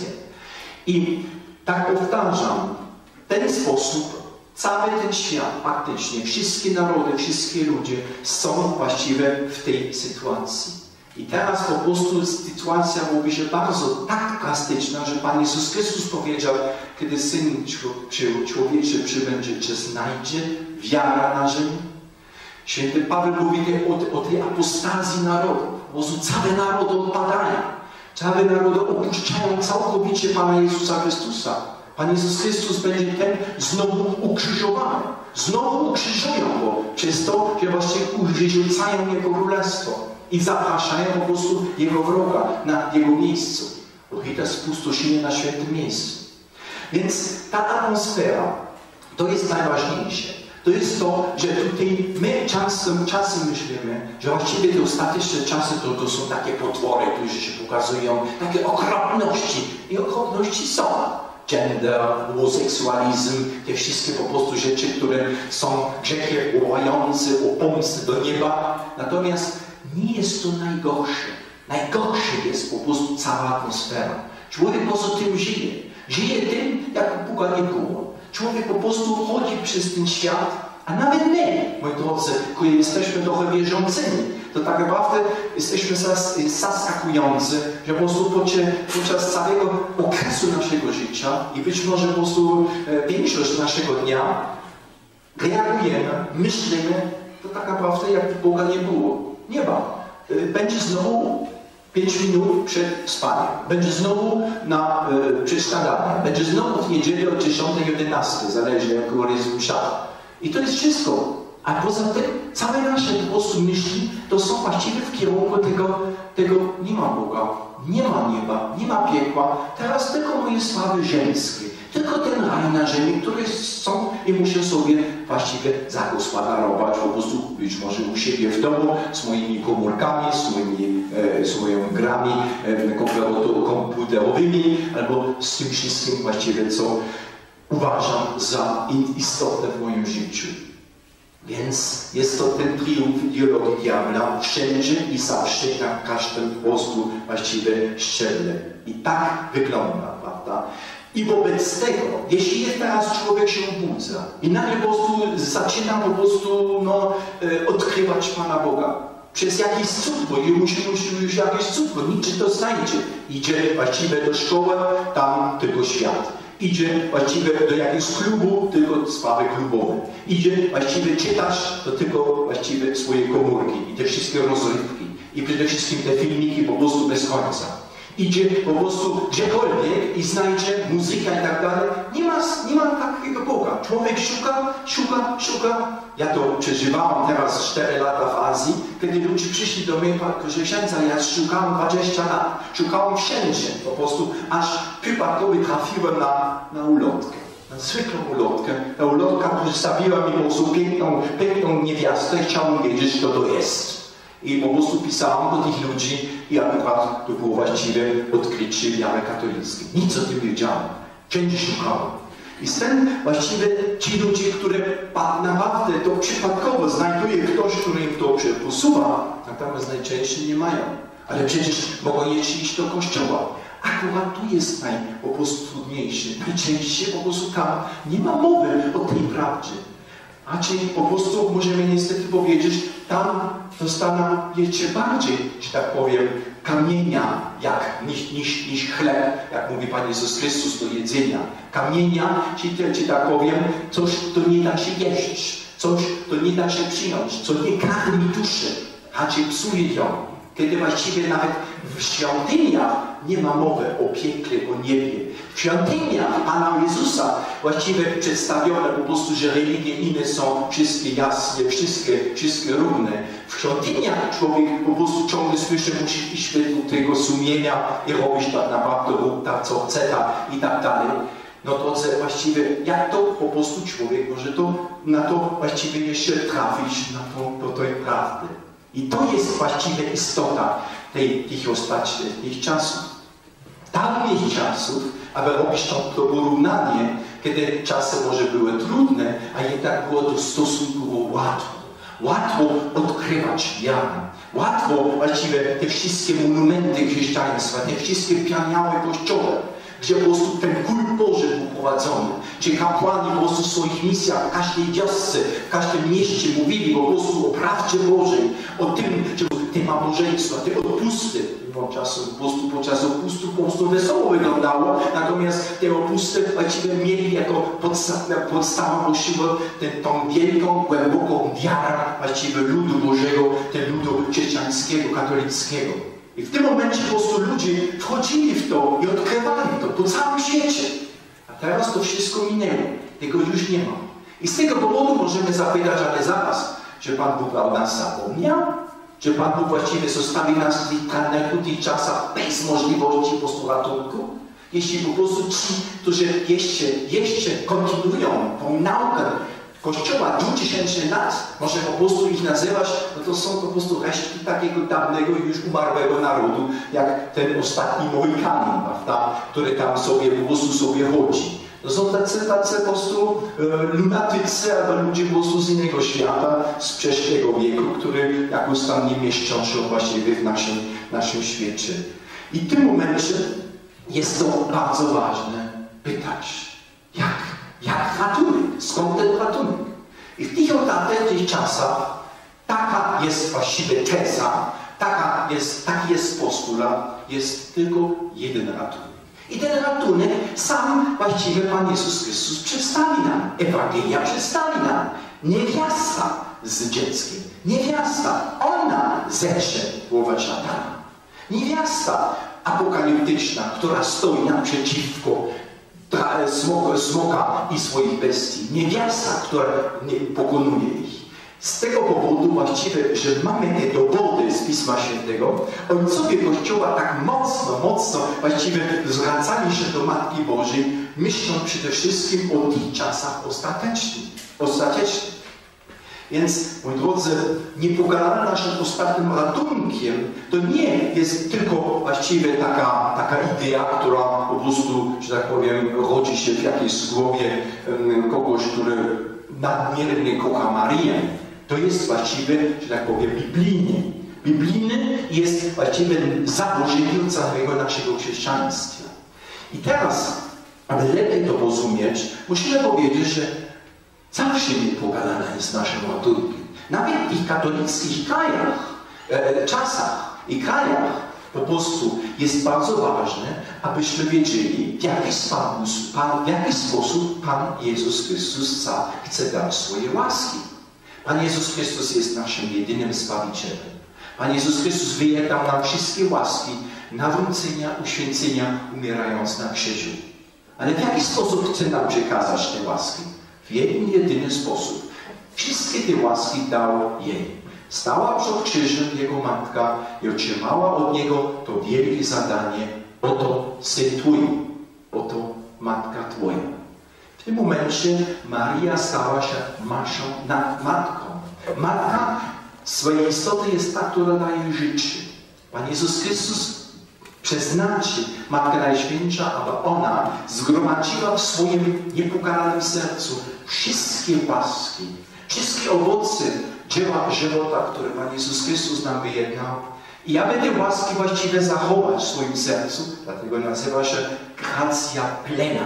I tak powtarzam, w ten sposób cały ten świat, praktycznie wszystkie narody, wszystkie ludzie są właściwie w tej sytuacji. I teraz po prostu sytuacja mówi się bardzo tak drastyczna, że Pan Jezus Chrystus powiedział, kiedy Syn Człowieczy przybędzie, czy znajdzie wiara na ziemi? Święty Paweł mówi o, o tej apostazji narodów. Po prostu całe narody odpadają. Całe narody opuszczają całkowicie Pana Jezusa Chrystusa. Pan Jezus Chrystus będzie ten znowu ukrzyżowany. Znowu ukrzyżują Go przez to, że właśnie wyrzucają Jego królestwo i zapraszają po prostu Jego wroga na Jego miejscu. Bo to spustoszenie na świętym miejscu. Więc ta atmosfera to jest najważniejsze. To jest to, że tutaj my czasem, czasem myślimy, że właściwie te ostateczne czasy to, to są takie potwory, które się pokazują, takie okropności. I okropności są. Gender, homoseksualizm, te wszystkie po prostu rzeczy, które są grzechy wołające o pomstę do nieba. Natomiast nie jest to najgorsze. Najgorsze jest po prostu cała atmosfera. Człowiek po prostu tym żyje. Żyje tym, jak Boga nie było. Człowiek po prostu chodzi przez ten świat, a nawet my, moi drodzy, którzy jesteśmy trochę wierzącymi, to tak naprawdę jesteśmy zaskakujący, że po prostu podczas całego okresu naszego życia i być może po prostu większość naszego dnia reagujemy, myślimy, to tak naprawdę jak Boga nie było. Nie ma. Będzie znowu pięć minut przed spaniem. Będzie znowu na y, przed śniadaniem. Będzie znowu w niedzielę o dziesiątej, jedenastej, zależy jak jest msza. I to jest wszystko. A poza tym całe nasze po prostu myśli to są właściwie w kierunku tego, tego nie ma Boga, nie ma nieba, nie ma piekła. Teraz tylko moje sprawy żeńskie. Tylko ten raj na ziemi, które są i muszę sobie właściwie zagospodarować po prostu być może u siebie w domu z moimi komórkami, z moimi, e, z moimi grami e, komputerowymi albo z tym wszystkim właściwie, co uważam za istotne w moim życiu. Więc jest to ten triumf ideologii diabła wszędzie i zawsze na każdym po prostu właściwie szczeble. I tak wygląda, prawda? I wobec tego, jeśli teraz człowiek się obudza i nagle po prostu zaczyna po prostu no, e, odkrywać Pana Boga przez jakiś cud, bo musi już jakiś cud, bo niczy to znajdzie. Idzie właściwie do szkoły, tam tylko świat. Idzie właściwie do jakiegoś klubu, tylko sprawy klubowe. Idzie właściwie czytać, to tylko właściwie swoje komórki i te wszystkie rozrywki. I przede wszystkim te filmiki po prostu bez końca. Idzie po prostu gdziekolwiek i znajdzie muzykę i tak dalej. Nie ma, nie ma takiego Boga. Człowiek szuka, szuka, szuka. Ja to przeżywałam teraz cztery lata w Azji, kiedy ludzie przyszli do mnie, że księdza, ja szukałem dwadzieścia lat. Szukałem wszędzie po prostu, aż przypadkowo trafiłem na, na ulotkę. Na zwykłą ulotkę. Ta ulotka przedstawiła mi po prostu piękną, piękną niewiastę. Chciałem wiedzieć, kto to jest. I po prostu pisałem do tych ludzi i akurat to było właściwie odkrycie wiary katolickiej. Nic o tym wiedziałem. Wszędzie szukałem. I stąd właściwie ci ludzie, które naprawdę to przypadkowo znajduje ktoś, który im to posuwa, natomiast najczęściej nie mają. Ale przecież mogą jeszcze iść do kościoła. Akurat tu jest naj, po prostu trudniejszy. Najczęściej po prostu tam nie ma mowy o tej prawdzie. A czyli po prostu możemy niestety powiedzieć, tam dostaną jeszcze bardziej, że tak powiem, kamienia jak, niż, niż, niż chleb, jak mówi Pan Jezus Chrystus, do jedzenia. Kamienia, czyli, czy tak powiem, coś, to nie da się jeść, coś, to nie da się przyjąć, co nie karmi duszy, a czy psuje ją. Kiedy właściwie nawet w świątyniach nie ma mowy o piekle, o niebie. W świątyniach Pana Jezusa właściwie przedstawione po prostu, że religie inne są wszystkie jasne, wszystkie, wszystkie równe. W świątyniach człowiek po prostu ciągle słyszy, musi iść według tego sumienia i robić tak naprawdę tak, co chce tak, i tak dalej. No to właściwie jak to po prostu człowiek może to, na to właściwie jeszcze trafić, na to, do tej prawdy. I to jest właściwie istota tej, tych ostatnich tych czasów. Dawnych czasów, aby robić to, to porównanie, kiedy czasy może były trudne, a jednak było to stosunkowo łatwo. Łatwo odkrywać wiarę. Łatwo właściwie te wszystkie monumenty chrześcijaństwa, te wszystkie pianiałe kościoły, gdzie po prostu ten kult Boży był prowadzony, gdzie kapłani po prostu w swoich misjach w każdej wiosce, w każdym mieście mówili po prostu o prawdzie Bożej, o tym, że te nabożeństwa, te odpusty, podczas, po prostu, podczas odpustów po prostu wesoło wyglądało, natomiast te odpusty właściwie mieli jako podstawę, podstawę właściwie tą wielką, głęboką wiarę właściwie ludu Bożego, tego ludu chrześcijańskiego, katolickiego. I w tym momencie po prostu ludzie wchodzili w to i odkrywali to po całym świecie. A teraz to wszystko minęło. Tego już nie ma. I z tego powodu możemy zapytać, ale zaraz, czy Pan Bóg o nas zapomniał? Czy Pan Bóg właściwie zostawił nas w tych trudnych, tych czasach bez możliwości po prostu ratunku? Jeśli po prostu ci, którzy jeszcze, jeszcze kontynuują tą naukę Kościoła dwutysięcznych lat, może po prostu ich nazywać, no to są po prostu resztki takiego dawnego już umarłego narodu, jak ten ostatni Mohykanin, prawda, który tam sobie po prostu sobie chodzi. To są tacy, tacy po prostu e, lunatycy, albo ludzie po prostu z innego świata, z przeszłego wieku, który jakoś tam nie mieszczą się właściwie w naszym, naszym świecie. I w tym momencie jest to bardzo ważne pytać, jak, jak ratunek, skąd ten ratunek? I w tych ostatnich czasach taka jest właściwie teza, taka jest, taki jest postulat, jest tylko jeden ratunek. I ten ratunek sam właściwie Pan Jezus Chrystus przedstawi nam. Ewangelia przedstawi nam. Niewiasta z dzieckiem. Niewiasta, ona zetrze głowę szatana. Niewiasta apokaliptyczna, która stoi naprzeciwko smoka, smoka i swoich bestii. Niewiasta, która pokonuje ich. Z tego powodu właściwie, że mamy te dowody z Pisma Świętego, ojcowie Kościoła tak mocno, mocno właściwie zwracali się do Matki Bożej, myśląc przede wszystkim o tych czasach ostatecznych. ostatecznych. Więc, moi drodzy, niepokalana naszym ostatnim ratunkiem to nie jest tylko właściwie taka, taka idea, która po prostu, że tak powiem, rodzi się w jakiejś głowie um, kogoś, który nadmiernie kocha Marię. To jest właściwie, że tak powiem, biblijny. Biblijny jest właściwie założeniem całego naszego chrześcijaństwa. I teraz, aby lepiej to rozumieć, musimy powiedzieć, że zawsze niepokalana jest naszym ratunkiem. Nawet w tych katolickich krajach, e, czasach i krajach po prostu jest bardzo ważne, abyśmy wiedzieli, w jaki sposób Pan, w jaki sposób Pan Jezus Chrystus chce dać swoje łaski. Pan Jezus Chrystus jest naszym jedynym Zbawicielem. Pan Jezus Chrystus wyjadał nam wszystkie łaski nawrócenia, uświęcenia, umierając na krzyżu. Ale w jaki sposób chce nam przekazać te łaski? W jeden, jedyny sposób. Wszystkie te łaski dał jej. Stała przed krzyżem jego matka i otrzymała od niego to wielkie zadanie. Oto syn twój, oto matka twoja. W tym momencie Maria stała się maszą nad matką. Matka swojej istoty jest ta, która daje życie. Pan Jezus Chrystus przeznaczy Matkę Najświętsza, aby ona zgromadziła w swoim niepokalanym sercu wszystkie łaski, wszystkie owoce dzieła żywota, które Pan Jezus Chrystus nam wyjednał. I aby te łaski właściwie zachować w swoim sercu, dlatego nazywa się gracja plena.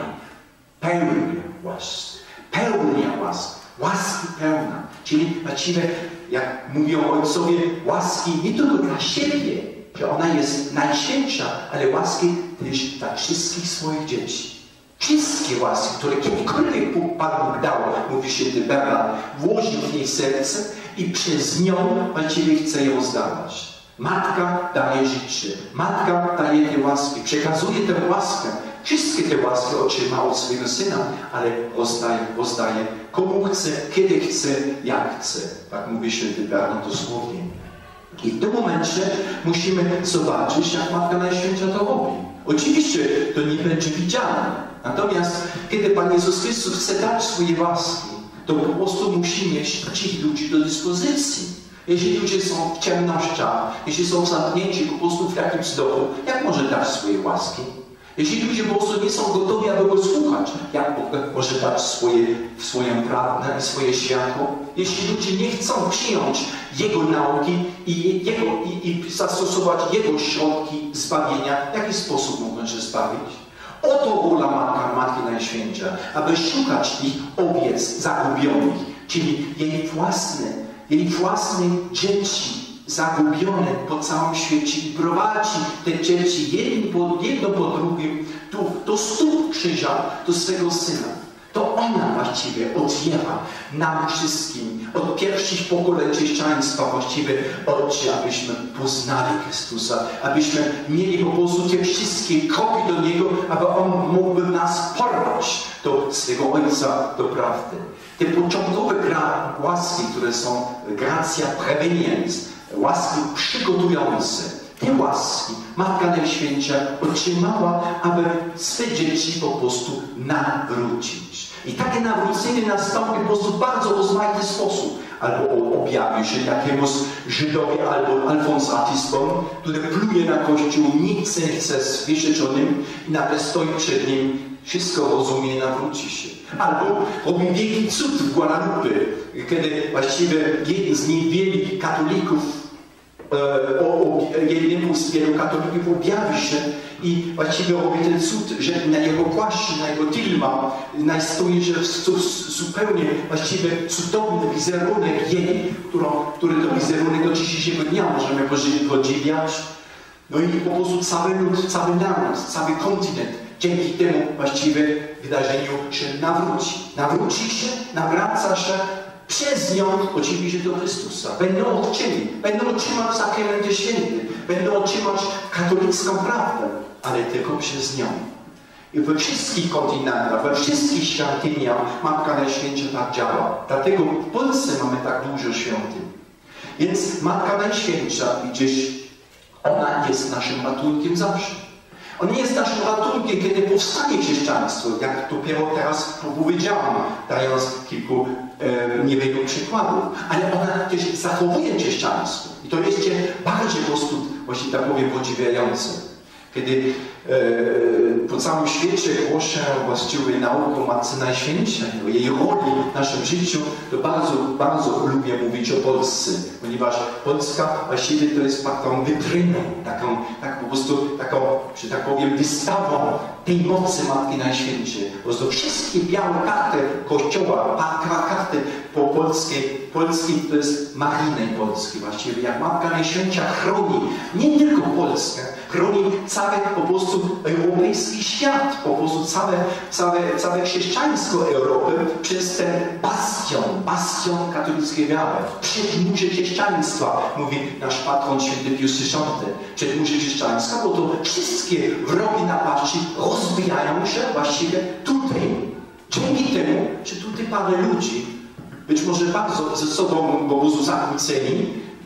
Pełnia łaski. Pełnia łaski. Łaski pełna. Czyli właściwie, jak mówią ojcowie, łaski nie tylko dla siebie, że ona jest najświętsza, ale łaski też dla wszystkich swoich dzieci. Wszystkie łaski, które kiedykolwiek Pan Bóg dał, mówi święty Bernard, włożył w niej serce i przez nią właściwie chce ją zdawać. Matka daje życie. Matka daje te łaski. Przekazuje tę łaskę. Wszystkie te łaski otrzyma od swojego Syna, ale rozdaje, rozdaje komu chce, kiedy chce, jak chce. Tak mówi święty Bernard dosłownie. I w tym momencie musimy zobaczyć, jak Matka Najświętsza to robi. Oczywiście to nie będzie widziane. Natomiast kiedy Pan Jezus Chrystus chce dać swoje łaski, to po prostu musi mieć tych ludzi do dyspozycji. Jeśli ludzie są w ciemnościach, jeśli są zamknięci po prostu w jakimś domu, jak może dać swoje łaski? Jeśli ludzie po prostu nie są gotowi, aby go słuchać, jak może dać swoje, swoją prawdę i swoje światło? Jeśli ludzie nie chcą przyjąć Jego nauki i, jego, i, i zastosować Jego środki zbawienia, w jaki sposób mogą się zbawić? Oto wola Matka, Matki Najświętsza, aby szukać tych owiec zagubionych, czyli jej własne, jej własne dzieci zagubione po całym świecie i prowadzi te dzieci jedno po, jedno po drugim do, do stóp krzyża, do swego Syna. To ona właściwie otwiera nam wszystkim, od pierwszych pokoleń chrześcijaństwa właściwie oczy, abyśmy poznali Chrystusa, abyśmy mieli po prostu te wszystkie kroki do Niego, aby On mógłby nas porwać do swego Ojca, do prawdy. Te początkowe łaski, które są gratia preveniens, łaski przygotujące, te łaski Matka Najświętsza otrzymała, aby swe dzieci po prostu nawrócić. I takie nawrócenie nastąpi po prostu w bardzo rozmaity sposób. Albo objawi się jakiemuś Żydowi, albo alfonsatistom, który pluje na Kościół, nic nie chce słyszeć o nim i nagle stoi przed nim, wszystko rozumie i nawróci się. Albo robi wielki cud w Guadalupe, kiedy właściwie jeden z niewielu katolików, o, o, jednemu z wielu katolików objawi się i właściwie robi ten cud, że na jego płaszczu, na jego tilma stoi, że zupełnie właściwie cudowny wizerunek jej, którą, który to wizerunek do dzisiejszego dnia możemy podziwiać. No i po prostu cały lud, cały naród, cały kontynent dzięki temu właściwie wydarzeniu się nawróci. Nawróci się, nawraca się przez nią oczywiście do Chrystusa. Będą odcięli, będą otrzymać sakramenty święte, będą otrzymać katolicką prawdę, ale tylko przez nią. I we wszystkich kontynentach, we wszystkich świątyniach Matka Najświętsza tak działa. Dlatego w Polsce mamy tak dużo świątyń. Więc Matka Najświętsza, gdzieś ona jest naszym ratunkiem zawsze. On nie jest naszym ratunkiem, kiedy powstanie chrześcijaństwo, jak dopiero teraz powiedziałam, dając kilku e, niewielu przykładów. Ale ona też zachowuje chrześcijaństwo. I to jest bardziej po prostu, właśnie tak powiem, podziwiające. Kiedy e, po całym świecie głoszę właściwie naukę Matce Najświętszej, o jej roli w naszym życiu, to bardzo, bardzo lubię mówić o Polsce, ponieważ Polska właściwie to jest taką wytryną, taką, tak po prostu, taką, że tak powiem, wystawą tej mocy Matki Najświętszej. Po prostu wszystkie białe karty Kościoła, karty po polskiej, polskiej to jest Maryjnej Polski właściwie. Jak Matka Najświętsza chroni nie tylko Polskę, chroni cały po prostu europejski świat, po prostu całe, całe, całe chrześcijaństwo Europy przez ten bastion, bastion katolickiej wiary. Przedmurze chrześcijaństwa, mówi nasz patron święty Pius dziesiąty. Przedmurze chrześcijaństwa, bo to wszystkie wrogi napaści rozbijają się właściwie tutaj. Dzięki temu, że tutaj parę ludzi, być może bardzo ze sobą po prostu zakłóceni,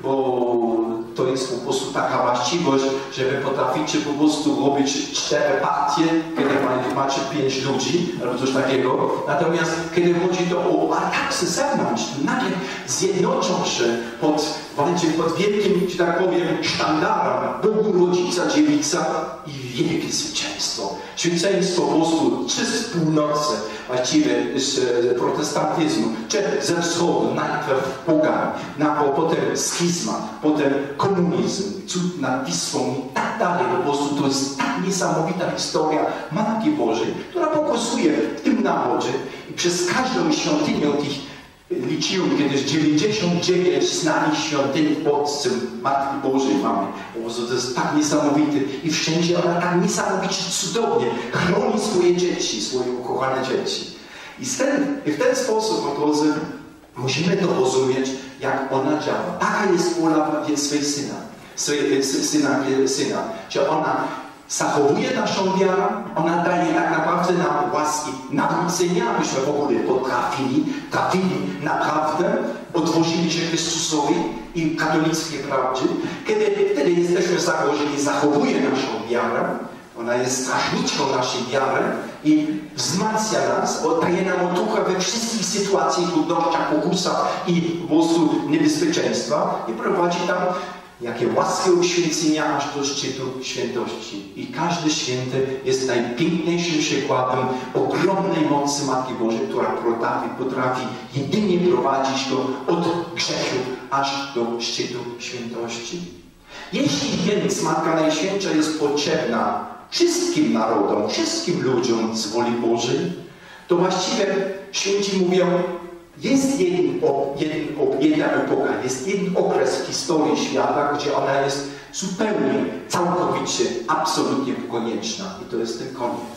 bo to jest po prostu taka właściwość, że wy potraficie po prostu robić cztery partie, kiedy macie pięć ludzi, albo coś takiego. Natomiast kiedy chodzi to o ataky z zewnątrz, nagle zjednoczą się pod, pod wielkim, że tak powiem, sztandarem Bogu Rodzica, Dziewica i wielkie zwycięstwo. Zwycięstwo po prostu czy z północy, właściwie z protestantyzmu, czy ze wschodu, najpierw pogan, na, potem schizma, potem komunizm, cud nad Wisłą i tak dalej. Po prostu to jest tak niesamowita historia Matki Bożej, która pokazuje w tym narodzie i przez każdą świątynię tych liczyłem kiedyś dziewięćdziesiąt dziewięć znanych świątyń w Polsce Matki Bożej mamy. Po prostu to jest tak niesamowite i wszędzie ona tak niesamowicie cudownie chroni swoje dzieci, swoje ukochane dzieci. I w ten, i w ten sposób, moi drodzy, musimy to rozumieć, jak ona działa. Taka jest wola swojego syna, swojego syna, syna, że ona zachowuje naszą wiarę, ona daje tak naprawdę nam łaski nawrócenia, abyśmy w ogóle potrafili, trafili naprawdę, otworzyli się Chrystusowi i katolickiej prawdzie. Kiedy wtedy jesteśmy zagrożeni, zachowuje naszą wiarę, ona jest strażniczką naszej wiary i wzmacnia nas, daje nam otuchę we wszystkich sytuacjach, trudnościach, pokusach i po prostu niebezpieczeństwa i prowadzi tam jakie łaski uświęcenia aż do szczytu świętości. I każdy święty jest najpiękniejszym przykładem ogromnej mocy Matki Bożej, która potrafi, potrafi jedynie prowadzić go od grzechu aż do szczytu świętości. Jeśli więc Matka Najświętsza jest potrzebna wszystkim narodom, wszystkim ludziom z woli Bożej, to właściwie święci mówią, jest jeden, jeden, jedna epoka, jest jeden okres w historii świata, gdzie ona jest zupełnie, całkowicie, absolutnie konieczna. I to jest ten koniec.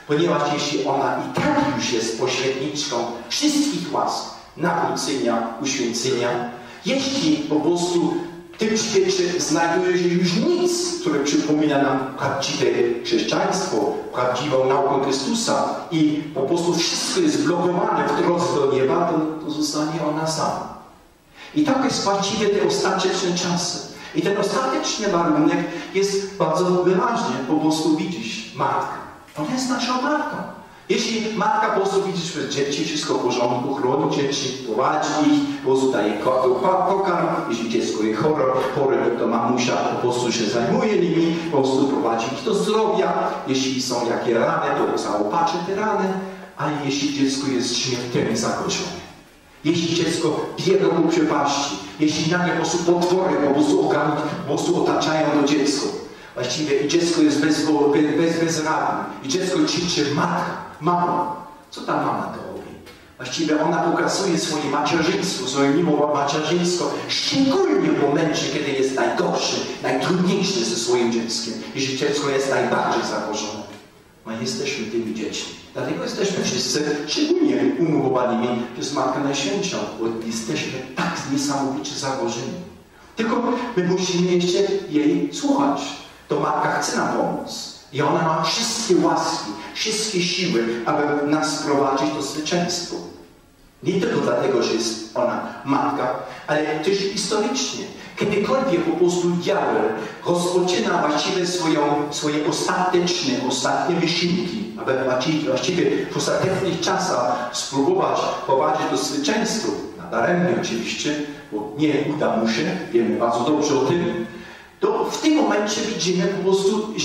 Ponieważ jeśli ona i tak już jest pośredniczką wszystkich łask, nawrócenia, uświęcenia, jeśli po prostu w tym świecie znajduje się już nic, które przypomina nam prawdziwe chrześcijaństwo, prawdziwą naukę Chrystusa i po prostu wszystko jest blokowane w drodze do nieba, to, to zostanie ona sama. I tak jest właściwie te ostateczne czasy. I ten ostateczny warunek jest bardzo wyraźny. Po prostu widzisz matkę. Ona jest naszą matką. Jeśli matka po prostu widzi, że dzieci wszystko w porządku, chroni dzieci, prowadzi ich, po prostu daje pokarm, jeśli dziecko jest chore, chore, to mamusia po prostu się zajmuje nimi, po prostu prowadzi ich do zdrowia. Jeśli są jakieś rany, to zaopatrzy te rany, ale jeśli dziecko jest śmiertelnie zagrożone, jeśli dziecko biega ku przepaści, jeśli na nie po prostu potwory po prostu, po prostu otaczają to dziecko, właściwie i dziecko jest bez, bez, bezradne, i dziecko krzyczy, matka, mamo, co ta mama to robi? Właściwie ona pokazuje swoje macierzyństwo, swoje mimo macierzyństwo, szczególnie w momencie, kiedy jest najgorszy, najtrudniejszy ze swoim dzieckiem, jeśli dziecko jest najbardziej zagrożone. My jesteśmy tymi dziećmi. Dlatego jesteśmy wszyscy szczególnie umurowanymi przez Matkę Najświętszą, bo jesteśmy tak niesamowicie zagrożeni. Tylko my musimy jeszcze jej słuchać. To Matka chce nam pomóc. I ona ma wszystkie łaski, wszystkie siły, aby nas prowadzić do zwycięstwa. Nie tylko dlatego, że jest ona Matka, ale też historycznie. Kiedykolwiek po prostu diabeł rozpoczyna właściwie swoją, swoje ostateczne, ostatnie wysiłki, aby właściwie w ostatecznych czasach spróbować prowadzić do zwycięstwa, nadaremnie oczywiście, bo nie uda mu się, wiemy bardzo dobrze o tym, to w tym momencie widzimy po prostu, że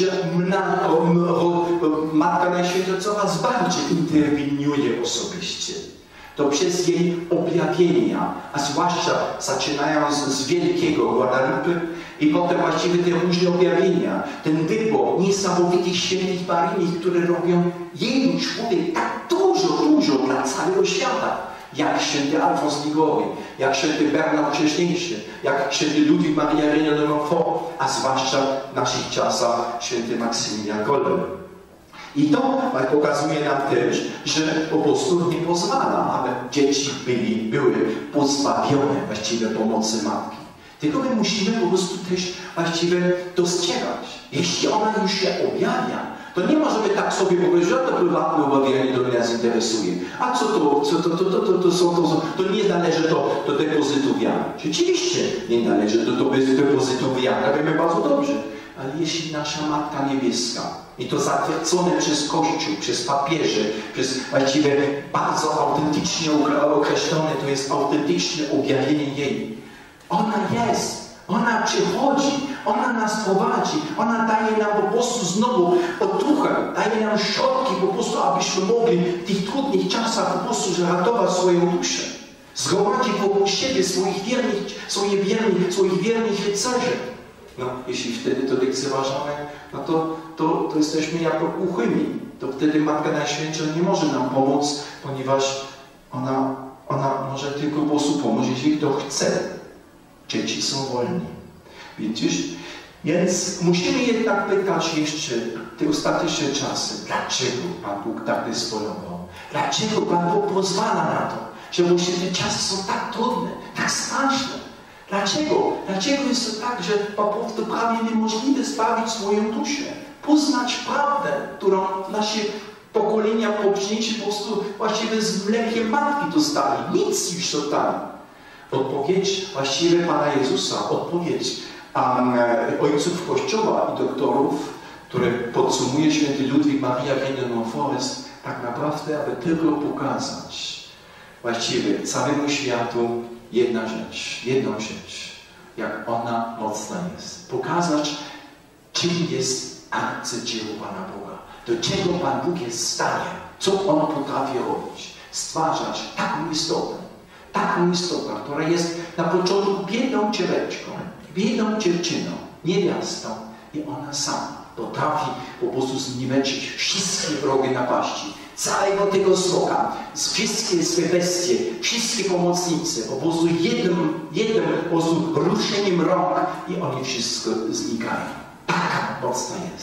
Matka Najświętsza coraz bardziej interweniuje osobiście. To przez jej objawienia, a zwłaszcza zaczynając z wielkiego Guadalupe i potem właściwie te różne objawienia, ten wybór niesamowitych świętych Maryi, które robią jej człowiek tak dużo, dużo dla całego świata. Jak święty Alfons Liguori, jak święty Bernard Wcześniejszy, jak święty Ludwik Maria Reina de Montfort, a zwłaszcza w naszych czasach święty Maksymilian Kolbe. I to pokazuje nam też, że po prostu nie pozwala, aby dzieci byli, były pozbawione właściwie pomocy matki. Tylko my musimy po prostu też właściwie dostrzegać. Jeśli ona już się objawia, to nie możemy tak sobie powiedzieć, że to prywatne objawienie to mnie interesuje. A co to, co to, to, to, to, to, są, to, to nie należy do, do depozytu wiary. Rzeczywiście nie należy do, do depozytu wiary, wiemy bardzo dobrze. Ale jeśli nasza Matka Niebieska, i to zatwierdzone przez Kościół, przez papieży, przez właściwie bardzo autentycznie określone, to jest autentyczne objawienie jej. Ona jest, ona przychodzi, ona nas prowadzi, ona daje nam po prostu znowu otuchę, daje nam środki po prostu, abyśmy mogli w tych trudnych czasach po prostu ratować swoją duszę. Zgromadzi wokół siebie swoich wiernych, swoich wiernych, swoich wiernych rycerzy. No, jeśli wtedy to lekceważamy, no to, to, to jesteśmy jako uchymi. To wtedy Matka Najświętsza nie może nam pomóc, ponieważ ona, ona może tylko po prostu pomóc, jeśli kto chce. Dzieci są wolni. Widzisz? Więc musimy jednak pytać jeszcze te ostateczne czasy, dlaczego Pan Bóg tak dysponował? Dlaczego Pan Bóg pozwala na to, że właśnie te czasy są tak trudne, tak straszne? Dlaczego? Dlaczego jest to tak, że po prostu prawie niemożliwe zbawić swoją duszę? Poznać prawdę, którą nasze pokolenia poprzedniejsze po prostu właściwie z mlekiem matki dostali. Nic już dostali. Odpowiedź właściwie Pana Jezusa, odpowiedź um, ojców Kościoła i doktorów, które podsumuje święty Ludwik Maria Reina de Montfort, jest tak naprawdę, aby tylko pokazać właściwie całemu światu jedna rzecz, jedną rzecz, jak ona mocna jest. Pokazać, czym jest arcydzieło Pana Boga. Do czego Pan Bóg jest w stanie, co On potrafi robić. Stwarzać taką istotę, taką istotę, która jest na początku biedną dzieweczką, biedną dziewczyną, niewiastą i ona sama potrafi po prostu zniweczyć wszystkie wrogie napaści, całego tego smoka, wszystkie swe bestie, wszystkie pomocnice, po prostu jednym, jednym po prostu ruszeniem rąk i oni wszystko znikają. Taka mocna jest.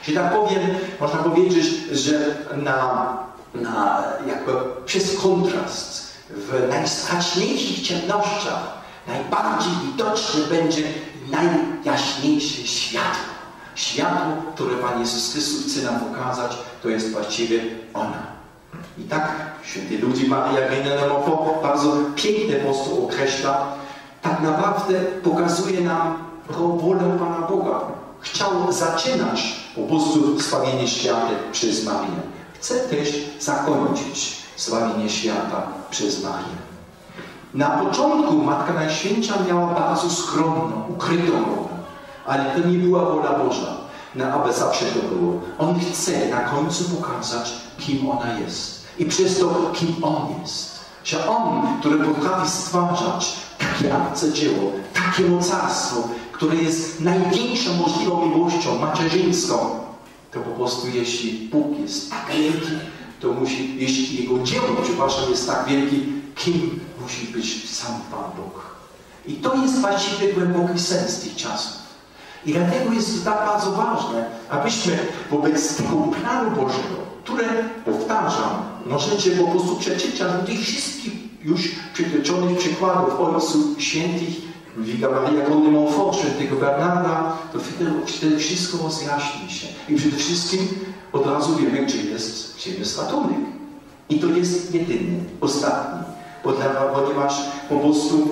Że tak powiem, można powiedzieć, że na, na jakby przez kontrast w najstraszniejszych ciemnościach najbardziej widoczne będzie najjaśniejsze światło. Światło, które Pan Jezus Chrystus chce nam pokazać, to jest właściwie ona. I tak święty Ludwik Maria Grignard-de bardzo pięknie po prostu określa, tak naprawdę pokazuje nam wolę Pana Boga. Chciał zaczynać po prostu zbawienie świata przez Marię. Chce też zakończyć zbawienie świata przez Marię. Na początku Matka Najświętsza miała bardzo skromną, ukrytą rolę, ale to nie była wola Boża, no, aby zawsze to było. On chce na końcu pokazać, kim ona jest. I przez to, kim On jest. Że On, który potrafi stwarzać takie arcydzieło, takie mocarstwo, które jest największą możliwą miłością macierzyńską, to po prostu jeśli Bóg jest tak wielki, to musi, jeśli Jego dzieło, przepraszam, jest tak wielki, kim musi być sam Pan Bóg. I to jest właściwie głęboki sens tych czasów. I dlatego jest to tak bardzo ważne, abyśmy wobec tego planu Bożego, które, powtarzam, możecie po prostu przeczytać do tych wszystkich już przytoczonych przykładów ojców świętych, Ludwika Maria Grigniard-de świętego Bernarda, to wtedy, wtedy wszystko rozjaśni się. I przede wszystkim od razu wiemy, gdzie jest, gdzie jest ratunek. I to jest jedyny, ostatni, ponieważ po prostu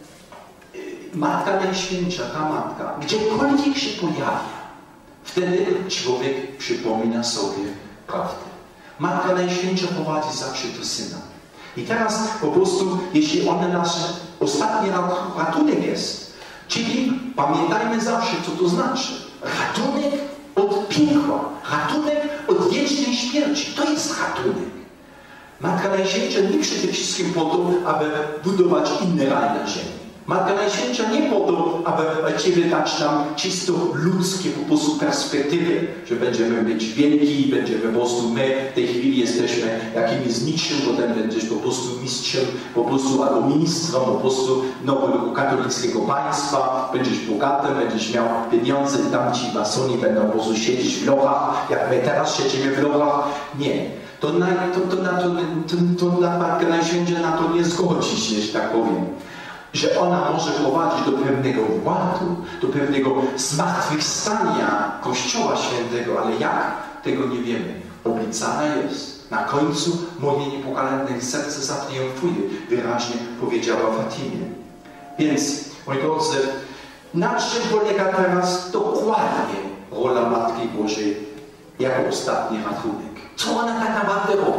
Matka Najświętsza, ta Matka, gdziekolwiek się pojawia, wtedy człowiek przypomina sobie prawdę. Matka Najświętsza prowadzi zawsze do Syna. I teraz po prostu, jeśli on nasz ostatni ratunek jest, czyli pamiętajmy zawsze, co to znaczy. Ratunek od piekła, ratunek od wiecznej śmierci. To jest ratunek. Matka Najświętsza nie przede wszystkim po to, aby budować inne raj na ziemi. Matka Najświętsza nie po to, aby właściwie dać nam czysto ludzkie po prostu perspektywy, że będziemy być wielki, będziemy po prostu my w tej chwili jesteśmy jakimś mistrzem, potem będziesz po prostu mistrzem, po prostu albo ministrem, po prostu nowego katolickiego państwa, będziesz bogaty, będziesz miał pieniądze i tam ci masoni będą po prostu siedzieć w lochach, jak my teraz siedzimy w lochach. Nie. To na to, to, na to, to, to na Matkę Najświętszą na to nie zgodzi się, że tak powiem. Że ona może prowadzić do pewnego ładu, do pewnego zmartwychwstania Kościoła Świętego, ale jak? Tego nie wiemy. Obiecana jest. Na końcu moje niepokalane serce zatriumfuje, wyraźnie powiedziała Fatimie. Więc, moi drodzy, na czym polega teraz dokładnie rola Matki Bożej jako ostatni ratunek? Co ona tak naprawdę robi?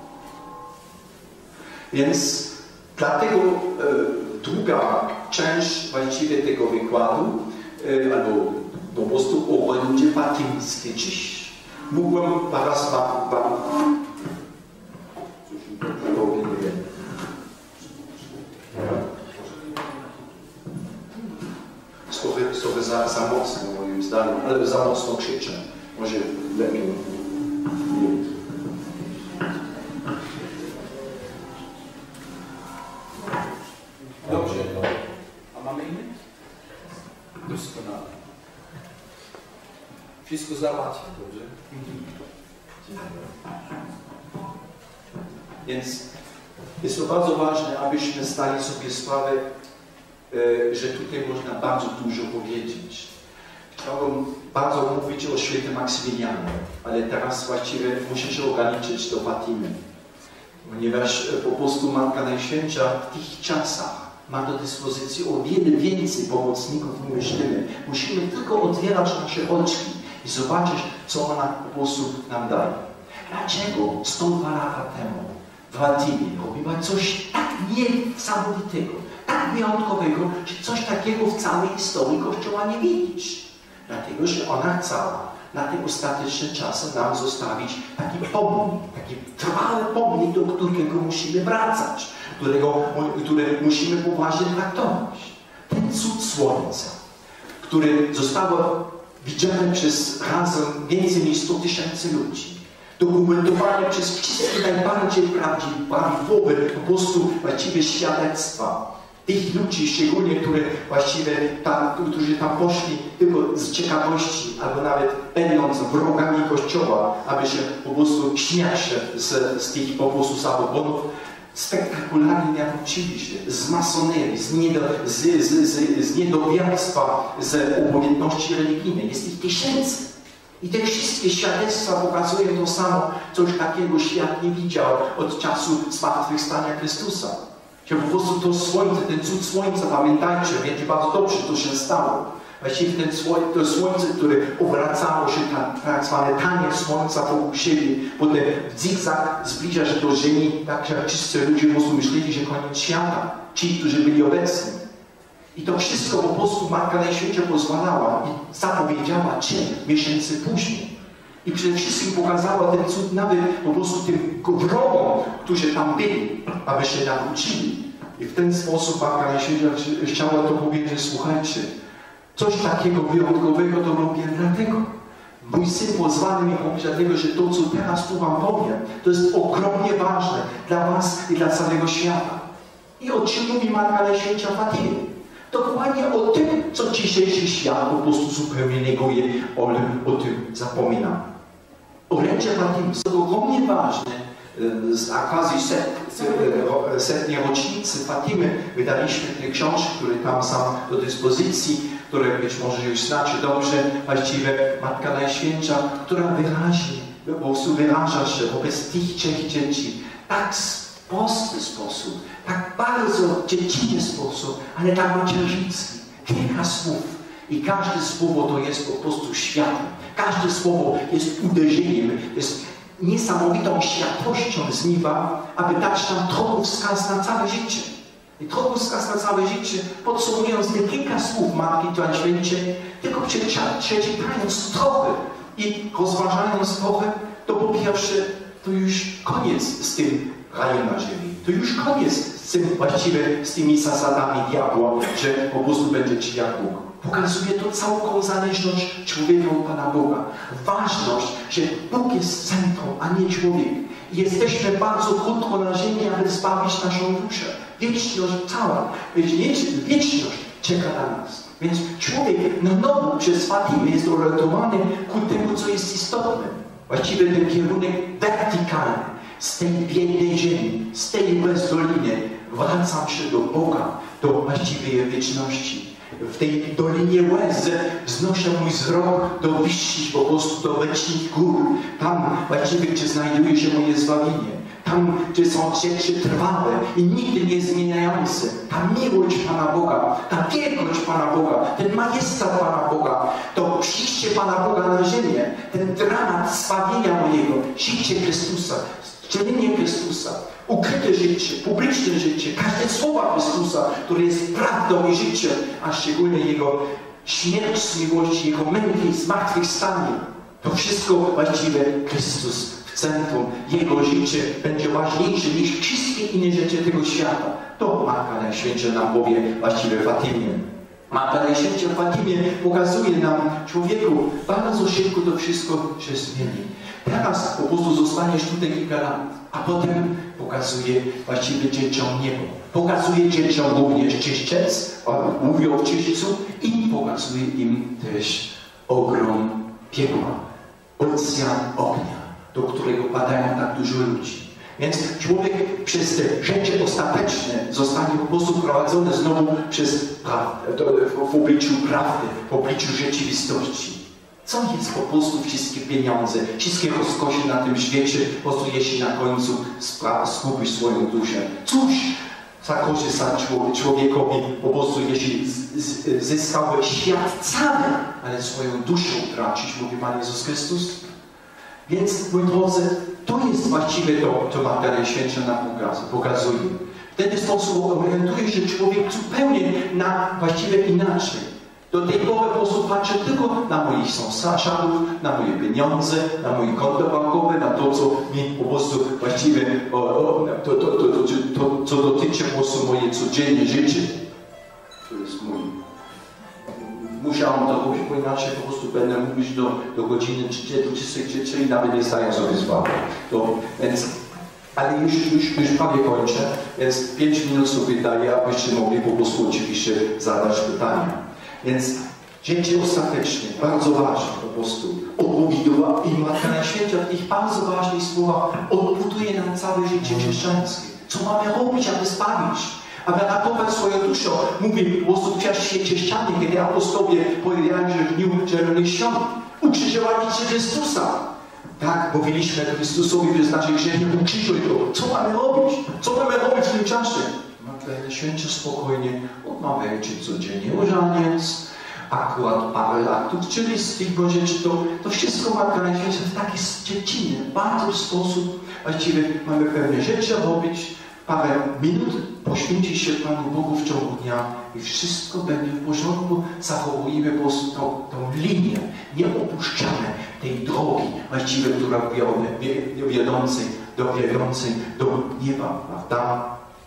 Więc dlatego e, druga część właściwie tego wykładu, e, albo po prostu o orędzie fatimskie. Dziś mógłbym zaraz wam, wam nie wiem. Trochę, trochę za, za mocno moim zdaniem, ale za mocno krzyczę. Może lepiej. Dobrze. A mamy inny? Doskonale. Wszystko załatwi, dobrze? Więc jest to bardzo ważne, abyśmy zdali sobie sprawę, że tutaj można bardzo dużo powiedzieć. Chciałbym bardzo mówić o świętym Maksymilianie, ale teraz właściwie muszę się ograniczyć do Fatimy. Ponieważ po prostu Matka Najświętsza w tych czasach ma do dyspozycji o wiele więcej pomocników niż myślimy. Musimy tylko otwierać nasze oczki i zobaczyć, co ona po prostu nam daje. Dlaczego sto dwa lata temu w Fatimie robiła coś tak niesamowitego, tak wyjątkowego, że coś takiego w całej historii Kościoła nie widzisz? Dlatego, że ona chciała na te ostateczne czasy nam zostawić taki pomnik, taki trwały pomnik, do którego musimy wracać, którego, który musimy poważnie traktować. Ten cud słońca, który został widziany przez razem więcej niż sto tysięcy ludzi, dokumentowany przez wszystkie najbardziej prawdziwe po prostu właściwie świadectwa Tych ludzi szczególnie, które właściwie tam, którzy tam poszli tylko z ciekawości, albo nawet będąc wrogami Kościoła, aby się po prostu śmiać się z, z tych po prostu zabobonów, spektakularnie nawrócili się z masonerii, z, niedo, z, z, z, z niedowiarstwa, z obojętności religijnej. Jest ich tysięcy. I te wszystkie świadectwa pokazują to samo, coś takiego świat nie widział od czasu zmartwychwstania Chrystusa. Że po prostu to słońce, ten cud słońca, pamiętajcie, wiecie bardzo dobrze, to się stało. Właściwie ten słoń, to słońce, które obracało się, tam, tak zwane taniec słońca wokół siebie, potem w zigzag zbliża się do Ziemi, tak że wszyscy ludzie po prostu myśleli, że koniec świata, ci, którzy byli obecni. I to wszystko po prostu Matka Najświętsza pozwalała i zapowiedziała cień miesięcy później. I przede wszystkim pokazała ten cud nawet po prostu tym wrogom, którzy tam byli, aby się nawrócili. I w ten sposób Matka Najświętsza chciała to powiedzieć, słuchajcie, coś takiego wyjątkowego to robię dlatego. Mój syn pozwala mi mówić dlatego, że to, co teraz tu wam powiem, to jest ogromnie ważne dla was i dla całego świata. I o czym mówi Matka Najświętsza Fatimie? Dokładnie o tym, co dzisiejszy świat po prostu zupełnie neguje, ale o tym zapomina. Orędzie Fatimy są ogromnie ważne. Z okazji set, setnej rocznicy Fatimy wydaliśmy te książki, które tam są do dyspozycji, które być może już znacie dobrze, właściwie Matka Najświętsza, która wyraźnie, po prostu wyraża się wobec tych trzech dzieci tak prosty sposób, tak bardzo dziecinny sposób, ale tak macierzyński. Kilka słów i każde słowo to jest po prostu światło. Każde słowo jest uderzeniem, jest niesamowitą światłością z nieba, aby dać nam trochę wskaz na całe życie. I trochę wskaz na całe życie, podsumowując te kilka słów Matki Najświętszej, tylko przeczytając trochę i rozważając trochę, to po pierwsze, to już koniec z tym rajem na ziemi. To już koniec z tym właściwie z tymi zasadami diabła, że po prostu będzie ci jak Bóg. Pokazuje to całą zależność człowieka od Pana Boga. Ważność, że Bóg jest centrum, a nie człowiek. I jesteśmy bardzo krótko na ziemi, aby zbawić naszą duszę. Wieczność cała, wieczność czeka na nas. Więc człowiek na nowo przez Fatimę jest orientowany ku temu, co jest istotne. Właściwie ten kierunek wertykalny. Z tej biednej ziemi, z tej bezdoliny wracam się do Boga, do właściwej wieczności. W tej dolinie łez wznoszę mój wzrok do wyższych, po prostu do wiecznych gór. Tam właściwie, gdzie znajduje się moje zbawienie. Tam, gdzie są rzeczy trwałe i nigdy nie zmieniające. Ta miłość Pana Boga, ta wielkość Pana Boga, ten majestat Pana Boga, to przyjście Pana Boga na ziemię, ten dramat zbawienia mojego, życie Chrystusa, wcielenie Chrystusa, ukryte życie, publiczne życie, każde słowa Chrystusa, które jest prawdą i życiem, a szczególnie Jego śmierć z miłości, Jego męki, zmartwychwstanie. To wszystko właściwie Chrystus w centrum. Jego życie będzie ważniejsze niż wszystkie inne rzeczy tego świata. To Matka Najświętsza nam powie właściwie Fatimie. Matka Najświętsza Fatimie pokazuje nam, człowieku, bardzo szybko to wszystko się zmieni. Teraz po prostu zostaniesz tutaj kilka lat, a potem pokazuje właściwie dzieciom niebo. Pokazuje dzieciom również czyściec, mówi o czyśćcu i pokazuje im też ogrom piekła, ocean ognia, do którego padają tak dużo ludzi. Więc człowiek przez te rzeczy ostateczne zostanie po prostu prowadzony znowu przez prawdę, w obliczu prawdy, w obliczu rzeczywistości. Co jest po prostu wszystkie pieniądze, wszystkie rozkosze na tym świecie, po prostu jeśli na końcu skupisz swoją duszę? Cóż zakorzysta człowiekowi po prostu, jeśli zyskałeś świat cały, ale swoją duszę utracisz, mówi Pan Jezus Chrystus? Więc, moi drodzy, to jest właściwie to, co Matka Najświętsza nam pokazuje. W ten sposób orientuje się człowiek zupełnie na właściwie inaczej. Do tej pory po prostu patrzę tylko na moich sąsiadów, na moje pieniądze, na moje konto bankowe, na to, co mi po prostu właściwie, o, o, to, to, to, to, to, co dotyczy po prostu moje codzienne życie. To jest mój. Musiałem to robić, bo inaczej po prostu będę mówić do, do godziny trzydziestej, czyli nawet nie zdaję sobie sprawy. To, więc Ale już, już, już prawie kończę, więc pięć minut sobie daję, abyście mogli po prostu oczywiście zadać pytania. Więc dzieci ostatecznie, bardzo ważne po prostu, odbudowa i Matka Najświętsza w tych bardzo ważnych słowach odbuduje nam całe życie chrześcijańskie. Co mamy robić, aby sprawić? Aby ratować swoją duszę. Mówię po prostu w czasie chrześcijanych, kiedy apostołowie powiedzieli, że w dniu Zielonych Świąt ukrzyżowaliście Chrystusa. Tak, mówiliśmy Chrystusowi przez nasze grzechy, ukrzyżuj go. Co mamy robić? Co mamy robić w tym czasie? Matka Najświętsza spokojnie odmawiajcie codziennie różaniec, akurat parę aktów czystych, bo rzeczy to, to wszystko Matka Najświętsza w taki dziecinny, bardzo sposób. Właściwie mamy pewne rzeczy robić, parę minut poświęcić się Panu Bogu w ciągu dnia i wszystko będzie w porządku. Zachowujemy po prostu tą, tą linię, nie opuszczamy tej drogi właściwie, która wiodącej do, wiodącej do nieba, prawda?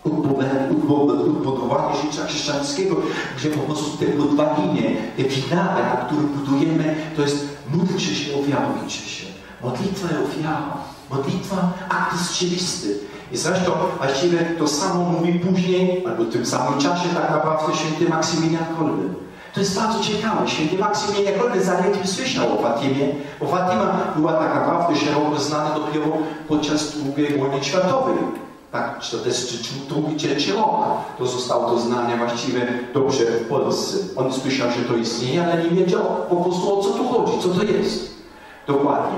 Odbudowanie życia chrześcijańskiego, gdzie po prostu te podwaliny, te filary, na których budujemy, to jest módlcie się, ofiarujcie się. Modlitwa i ofiara. Modlitwa, akt strzelisty. I zresztą właściwie to samo mówi później, albo w tym samym czasie tak naprawdę święty Maksymilian Kolbe. To jest bardzo ciekawe. Święty Maksymilian Kolbe zaledwie słyszał o Fatimie, bo Fatima była tak naprawdę szeroko znana dopiero podczas drugiej wojny światowej. Tak, czterdziesty trzeci rok to zostało to znane właściwie dobrze w Polsce. On słyszał, że to istnieje, ale nie wiedział po prostu o co tu chodzi, co to jest. Dokładnie.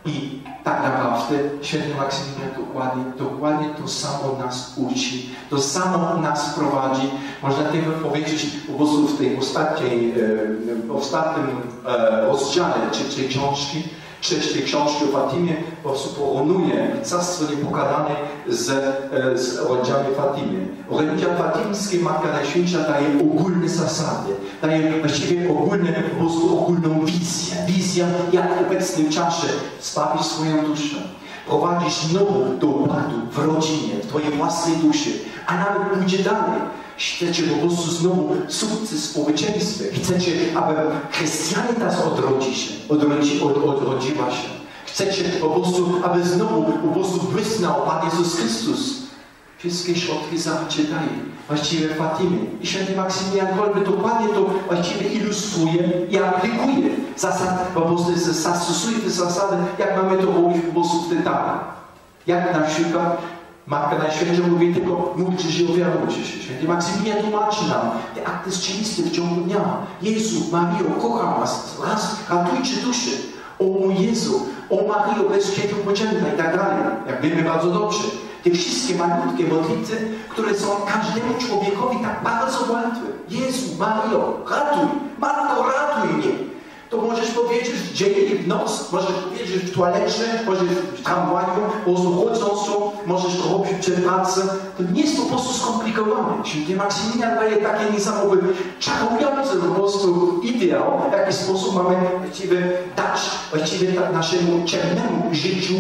I tak naprawdę święty Maksymilian dokładnie, dokładnie to samo nas uczy, to samo nas prowadzi. Można tego powiedzieć po prostu w tej ostatniej, e, ostatnim e, rozdziale trzeciej książki, trzeciej książki o Fatimie po prostu porównuje Cesarstwo Niepokalane z, e, z orędziami Fatimy. Orędzia fatimskie Matka Najświętsza daje ogólne zasady, daje właściwie ogólne, po prostu ogólną wizję. Wizja, jak w obecnym czasie sprawić swoją duszę. Prowadzić znowu do ładu w rodzinie, w twojej własnej duszy, a nawet pójdzie dalej. Chcecie po prostu znowu sukces w społeczeństwie. Chcecie, aby chrystianitas odrodzi się, odrodzi, od, odrodziła się. Chcecie po prostu, aby znowu po prostu błysnął Pan Jezus Chrystus. Wszystkie środki zawsze daje. Właściwie Fatimy. I święty Maksymilian Kolbe dokładnie to właściwie ilustruje i aplikuje. Zasad, po prostu zastosuje te zasady, jak mamy to robić po prostu w detale. Jak na przykład Matka Najświętsza mówi tylko, módlcie się, ofiarujcie się. Święty Maksymilian tłumaczy nam te akty strzeliste w ciągu dnia. Jezu, Mario, kocham was, raz, ratujcie duszę. O mój Jezu, o Mario, bez ciebie poczęta i tak dalej. Jak wiemy bardzo dobrze. Te wszystkie malutkie modlitwy, które są każdemu człowiekowi tak bardzo łatwe. Jezu, Mario, ratuj, Matko, ratuj mnie. To możesz powiedzieć dzień i w noc, możesz powiedzieć w toalecie, możesz w tramwaju, po prostu chodząc, możesz to robić przed pracą. To nie jest po prostu skomplikowane. Święty Maksymilian daje takie niesamowite, czarujące po prostu ideał, w jaki sposób mamy właściwie dać właściwie tak naszemu ciemnemu życiu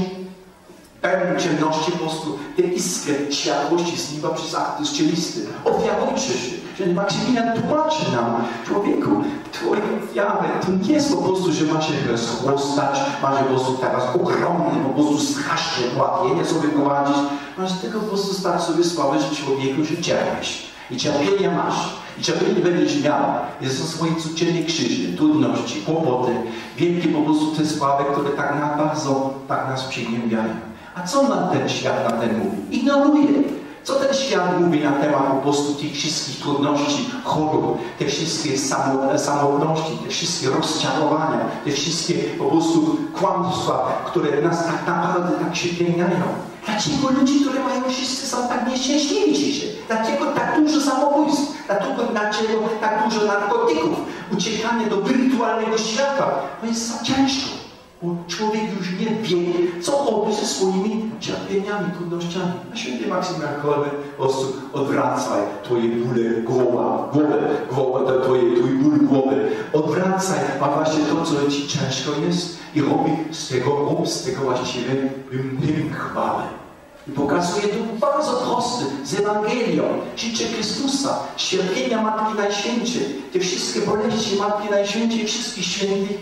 pełnym ciemności po prostu te iskry światłości z nieba przez akty strzelisty. Ofiarujcie się. Święty Maksymilian tłumaczy nam, człowieku, twoje ofiary to nie jest po prostu, że masz się rozrostać, masz po prostu teraz ogromne, po prostu straszne pławienie sobie prowadzić. Masz tylko po prostu stać sobie sprawę, że człowieku, że cierpisz. I cierpienia masz. I cierpienie będziesz miał. Jest to swoje codzienne krzyże, trudności, kłopoty, wielkie po prostu te sprawy, które tak na bardzo tak nas przygnębiają. A co nam ten świat na ten mówi? Ignoruje. Co ten świat mówi na temat po prostu tych wszystkich trudności, chorób, te wszystkie samo, samotności, te wszystkie rozczarowania, te wszystkie po prostu kłamstwa, które nas tak naprawdę tak się pieniają. Dlaczego ludzie, którzy mają wszyscy, są tak nieszczęśliwi dzisiaj? Dlaczego tak dużo samobójstw? Dlaczego, dlaczego tak dużo narkotyków? Uciekanie do wirtualnego świata. To jest za ciężko. Bo człowiek już nie wie, co robi ze swoimi cierpieniami, trudnościami. A święty Maksymilian Kolbe po prostu odwracaj twoje bóle głowa, głowę, głowę, twoje, twój ból głowy. Odwracaj, a właśnie to, co ci ciężko jest i robi z tego, rób z tego właściwie hymn chwały. I pokazuje to bardzo proste, z Ewangelią, życie Chrystusa, cierpienia Matki Najświętszej, te wszystkie boleści Matki Najświętszej, wszystkich świętych,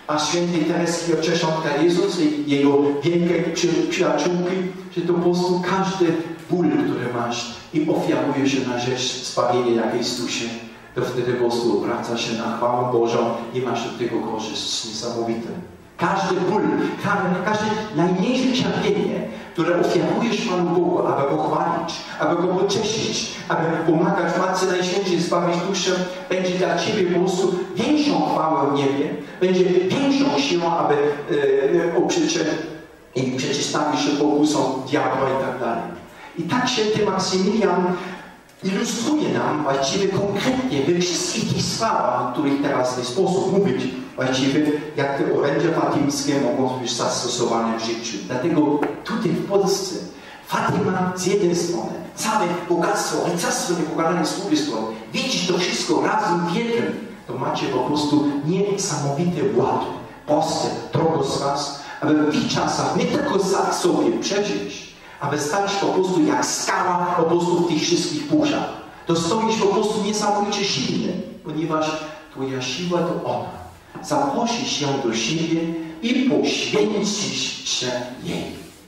a świętej Tereski od Cieszonka Jezus i jego wielkiej przyjaciółki, że to po prostu każdy ból, który masz i ofiaruje się na rzecz zbawienia jakiejś duszy, to wtedy po prostu obraca się na chwałę Bożą i masz od tego korzyść niesamowitą. Każdy ból, każde najmniejsze cierpienie, które ofiarujesz Panu Bogu, aby Go chwalić, aby Go pocieszyć, aby pomagać Matce Najświętszej zbawić duszę, będzie dla Ciebie po prostu większą chwałę w niebie, będzie większą siłą, aby e, oprzeć się i przeciwstawić się pokusom diabła i tak dalej. I tak święty Maksymilian ilustruje nam właściwie konkretnie we wszystkich tych sprawach, o których teraz w ten sposób mówić, właściwie jak te orędzia fatimskie mogą być zastosowane w życiu. Dlatego tutaj w Polsce Fatima z jednej strony, całe bogactwo, rycerstwo niepokalane z drugiej strony, widzisz to wszystko razem w jednym, to macie po prostu niesamowity ład, postęp, drogowskaz, aby w tych czasach nie tylko za sobie przeżyć, aby stać po prostu jak skała po prostu w tych wszystkich burzach. To stoisz po prostu niesamowicie silny, ponieważ Twoja siła to ona. Zaprosisz ją do siebie i poświęcisz się jej.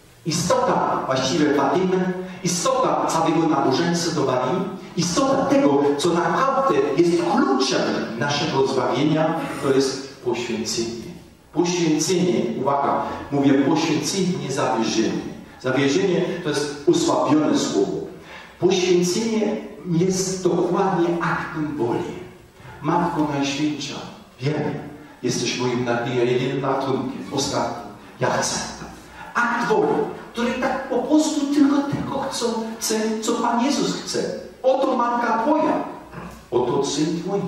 Istota właściwie Fatimy, istota całego nabożeństwa do Marii, istota tego, co naprawdę jest kluczem naszego zbawienia, to jest poświęcenie. Poświęcenie, uwaga, mówię poświęcenie, nie zawierzenie. Zawierzenie to jest osłabione słowo. Poświęcenie jest dokładnie aktem woli. Matko Najświętsza, wiem, jesteś moim jedynym ratunkiem, ostatnim. Ja chcę. Akt woli, który tak po prostu tylko tego chce, co Pan Jezus chce. Oto Matka Twoja, oto Syn Twój.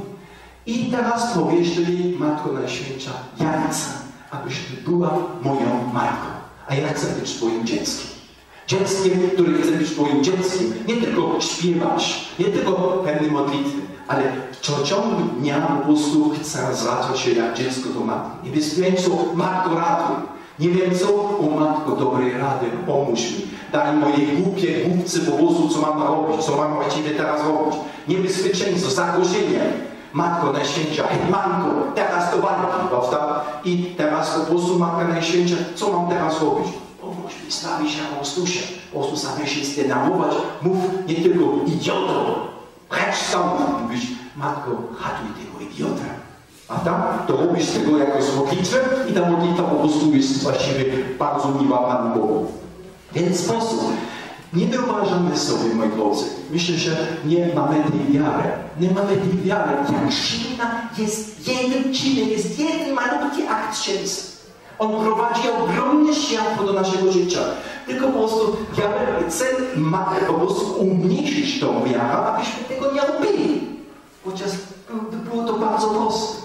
I teraz powiesz do jej, Matko Najświętsza, ja chcę, abyś Ty była moją matką. A ja chcę być Twoim dzieckiem. Dzieckiem, który chce być Twoim dzieckiem. Nie tylko śpiewać, nie tylko pewne modlitwy, ale w ciągu dnia po prostu chcę zwracać się jak dziecko do matki. Nie wiem co, Matko ratuj. Nie wiem co, o Matko dobrej rady, pomóż mi. Daj moje głupie głupcy po prostu, co mam robić, co mam właściwie teraz robić. Niebezpieczeństwo, zagrożenie. Matko Najświętsza, Hetmanko, teraz do walki, prawda? I teraz po prostu Matka Najświętsza, co mam teraz robić? Pomóż mi, stawi się Chrystusie. Po prostu same się zdenerwować. Mów nie tylko idioto, precz stąd. Mówisz, Matko, ratuj tego idiota. A tam to robisz tego jako z modlitwę i ta modlitwa po prostu jest właściwie bardzo miła Panu Bogu. W ten sposób nie wyobrażamy sobie, moi drodzy, myślę, że nie mamy tej wiary. Nie mamy tej wiary. Jak silna jest jeden czynnik, jest jeden malutki akt święty. On prowadzi ogromne światło do naszego życia. Tylko po prostu ja chcę po prostu umniejszyć tą wiarę, abyśmy tego nie robili. Chociaż było to bardzo proste.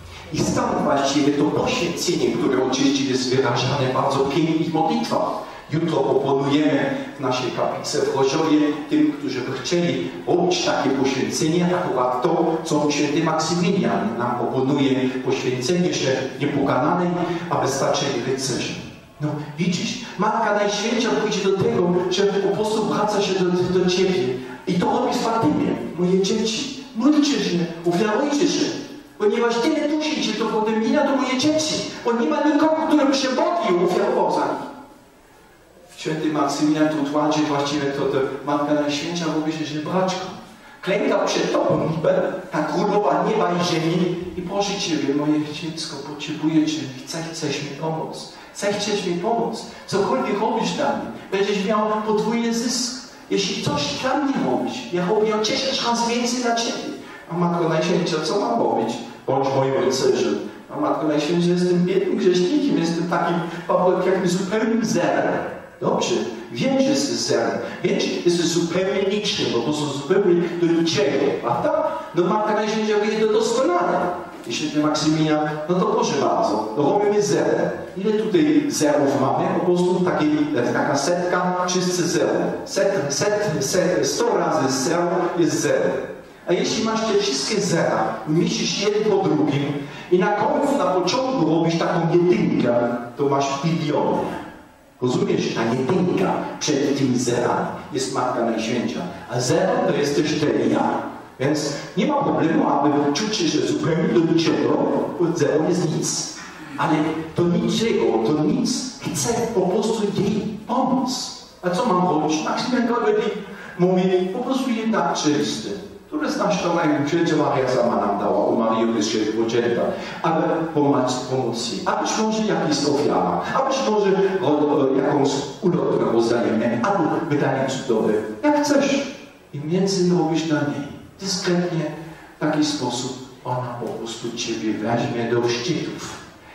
I stąd właściwie to poświęcenie, które oczywiście jest wyrażane bardzo pięknie w modlitwach. Jutro proponujemy w naszej kaplicy w Chorzowie tym, którzy by chcieli robić takie poświęcenie, akurat to, co święty Maksymilian nam proponuje, poświęcenie się niepokalanej, aby stać się rycerzem. No widzisz, Matka Najświętsza pójdzie do tego, że po prostu wraca się do, do Ciebie. I to robi w Fatymie. Moje dzieci, módlcie się, ofiarujcie się. Ponieważ tyle dusi się to potem mina do moje dzieci. Bo nie ma nikogo, który by się modlił, ofiarował za nich. Święty Maksymilian tu tłumaczy właściwie to, to Matka Najświętsza mówi się, że braćko, klęka przed Tobą, ta królowa nieba i ziemi i proszę Ciebie, moje dziecko, potrzebuję Cię, chcę, chcesz mi pomóc. Chcesz, chcesz mi pomóc. Cokolwiek robisz dla mnie, będziesz miał podwójny zysk. Jeśli coś dla mnie robisz, ja robię o dziesięć razy więcej dla Ciebie. A Matko Najświętsza, co mam robić? Bądź moim rycerzem. A Matko Najświętsza, jestem biednym grzesznikiem, jestem takim jakby zupełnym zerem. Dobrze, wiem, że jesteś zerem. Wiem, że jesteś zupełnie niczym, po prostu zupełnie do niczego. Prawda? No Matka Najświętsza mówi, to doskonale. I święty Maksymilian, no to proszę bardzo, robimy zero. Ile tutaj zerów mamy? Po prostu takie, taka setka, wszyscy zero. Set, set, set, sto razy zero jest zero. A jeśli masz te wszystkie zera, umieścisz jeden po drugim i na końcu, na początku robisz taką jedynkę, to masz biliony. Rozumiesz? Ta jedynka przed tymi zerami jest Matka Najświętsza, a zero to jest też ten ja. Więc nie ma problemu, aby czuć się, że zupełnie do niczego, bo zero jest nic. ale to niczego, to nic. Chcę po prostu jej pomóc. A co mam robić? Maksymilian Kolbe mówi po prostu jednak czysty. To jest nasz domek, że Maria sama nam dała, u Marii jest się poczęta, aby pomóc, pomóc jej. A być może jakaś ofiara, a być może jakąś ulotkę rozdajemy, albo wydanie cudowe. Jak chcesz. Im więcej robisz dla niej, dyskretnie, w taki sposób ona po prostu Ciebie weźmie do szczytów.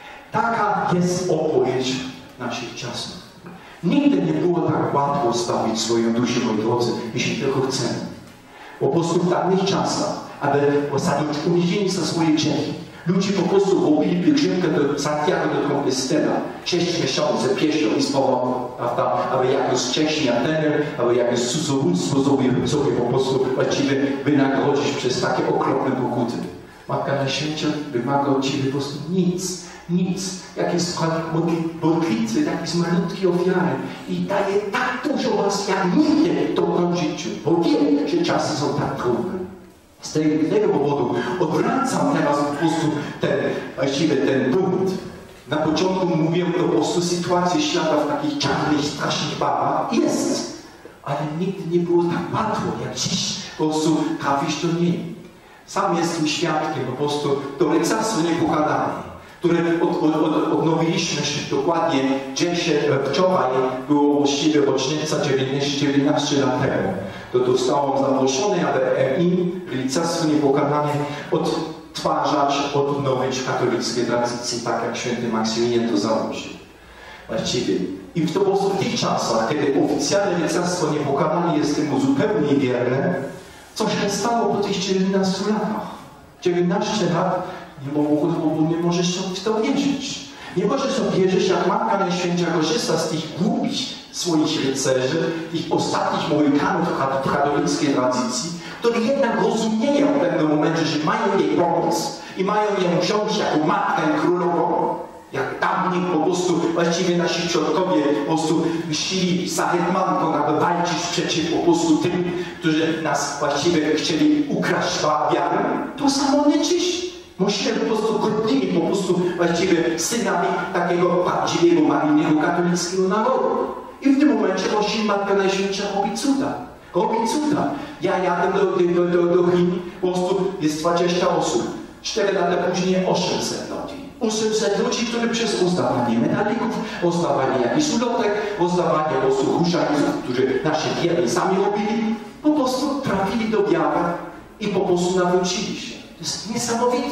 Taka jest odpowiedź naszych czasów. Nigdy nie było tak łatwo stawić swoją duszę, moi drodzy, jeśli tylko chcemy. Po prostu w dawnych czasach, aby posadzić uniesienie za swoje grzechy. Ludzie po prostu robili pielgrzymkę do Santiago de Compostela. Sześć miesięcy pieszo i z powrotem, prawda? Aby jakoś wcześniej Ateny, aby jakoś cudzołóstwo sobie, sobie po prostu właściwie wynagrodzić przez takie okropne pokuty. Matka Najświętsza wymaga od Ciebie po prostu nic. Nic, jakieś modlitwy, jakieś malutkie ofiary i daje tak dużo łaski, jak nigdy w dobrym życiu, bo wie, że czasy są tak trudne. Z tego, tego powodu odwracam teraz po prostu ten, właściwie ten punkt. Na początku mówiłem po prostu sytuację świata w takich czarnych, strasznych barwach. Jest, ale nigdy nie było tak łatwo, jak dziś po prostu trafić do niej. Sam jestem świadkiem po prostu to rycerstwo niepokalane, które od, od, od, odnowiliśmy dokładnie wczoraj, było właściwie rocznica dziewiętnaście lat temu. To zostało zaproszone, aby M I, rycerstwo niepokalane, odtwarzać, odnowić katolickie tradycje, tak jak święty Maksymilian to założył. Właściwie. I w to po prostu w tych czasach, kiedy oficjalne rycerstwo niepokalane jest temu zupełnie wierne, co się stało po tych dziewiętnastu latach. dziewiętnaście lat Nie, nie możesz sobie w to wierzyć. Nie możesz sobie wierzyć, jak Matka Najświętsza korzysta z tych głupich swoich rycerzy, tych ostatnich Mohikanów w katolickiej tradycji, którzy jednak rozumieją w pewnym momencie, że mają jej pomóc i mają ją wziąć jako matkę królową. Jak dawniej po prostu właściwie nasi przodkowie po prostu myśleli za hetmanką, aby walczyć przeciw po prostu tym, którzy nas właściwie chcieli ukraść wiarę. To samo nie dziś. Musimy po prostu godnymi, po prostu właściwie synami takiego prawdziwego, maryjnego, katolickiego narodu. I w tym momencie właśnie Matka Najświętsza robi cuda. Robi cuda. Ja jadę do, do, do, do Chin, po prostu jest dwadzieścia osób. Cztery lata później osiemset ludzi. osiemset ludzi, którzy przez rozdawanie medalików, rozdawanie jakichś ulotek, rozdawanie po prostu różańców, którzy nasi wierni sami robili, po prostu trafili do wiary i po prostu nawrócili się. To jest niesamowite.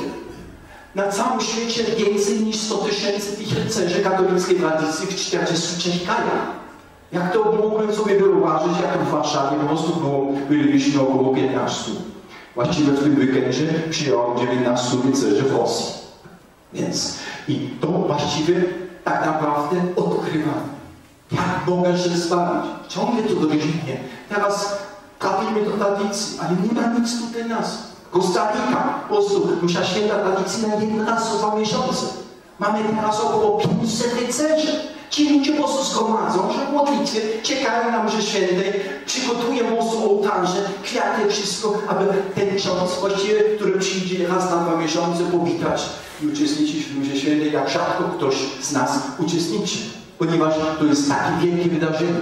Na całym świecie więcej niż sto tysięcy tych rycerzy katolickiej tradycji w czterdziestu trzech krajach. Jak to mogłem sobie wyobrazić, jak w Warszawie po prostu było, byliśmy około piętnastu. Właściwie w tym weekendzie przyjęło dziewiętnastu rycerzy w Rosji. Więc i to właściwie tak naprawdę odkrywamy. Jak mogę się zbawić? Ciągle to rodzinie. Teraz trafimy do tradycji, ale nie ma nic tutaj nas. Costa Rica, po prostu msza święta tradycyjna jeden raz co dwa miesiące. Mamy teraz około pięćset rycerzy. Ci ludzie po prostu zgromadzą, że w modlitwie czekają na mszy świętej, przygotują po prostu ołtarze, kwiaty, wszystko, aby ten ksiądz właściwie, który przyjdzie raz na dwa miesiące powitać i uczestniczyć w mszy świętej, jak rzadko ktoś z nas uczestniczy, ponieważ to jest takie wielkie wydarzenie.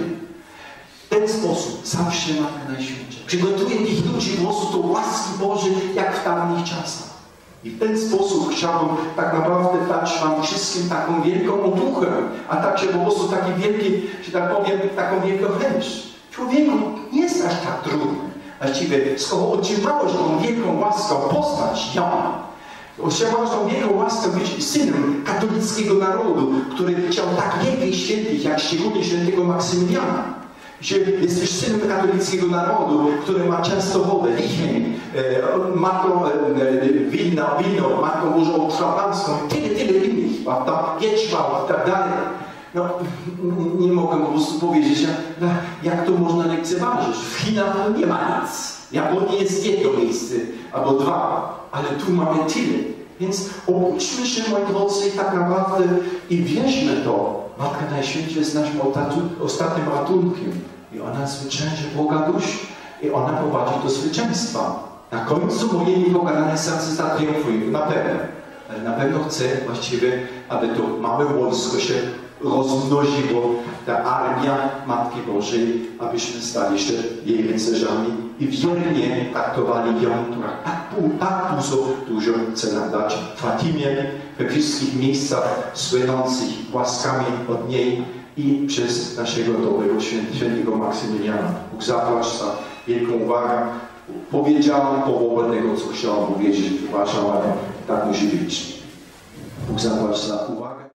W ten sposób zawsze Matka Najświętsza przygotuje tych ludzi po prostu do łaski Bożej, jak w dawnych czasach. I w ten sposób chciałbym tak naprawdę dać wam wszystkim taką wielką otuchę, a także po prostu taki wielki, że tak powiem, taką wielką chęć. Człowieku nie jest aż tak trudny. Właściwie, skoro otrzymałeś tą wielką łaskę poznać ją, otrzymałeś tą wielką łaskę być synem katolickiego narodu, który chciał tak wielkich świętych, jak szczególnie świętego Maksymiliana. Że jesteś synem katolickiego narodu, który ma Częstochowę, Licheń, e, Matką e, Wilno, Wilno, Matką Bożą Trapanską, tyle, tyle innych, prawda? Wieczwał i tak dalej. No, nie mogę po prostu powiedzieć, jak, jak to można lekceważyć. W Chinach nie ma nic. Japonii jest jedno miejsce, albo dwa, ale tu mamy tyle. Więc obudźmy się, moi drodzy, i tak naprawdę i wierzmy to. Matka Najświętsza jest naszym ostatnim ratunkiem. I ona zwycięży Boga dusz. I ona prowadzi do zwycięstwa. Na końcu moje niepokalane serce zatriumfuje. Na pewno. Ale na pewno chcę właściwie aby to małe wojsko się rozmnożyło, ta armia Matki Bożej, abyśmy stali się jej rycerzami i wiernie traktowali ją, która tak, tak dużo, dużo chce nam dać w Fatimie, we wszystkich miejscach słynących łaskami od niej i przez naszego dobrego świętego Maksymiliana. Bóg zapłać za wielką uwagę. Powiedziałem połowę tego, co chciałem powiedzieć. Uważam, ale tak musi być. Bóg zapłać za uwagę.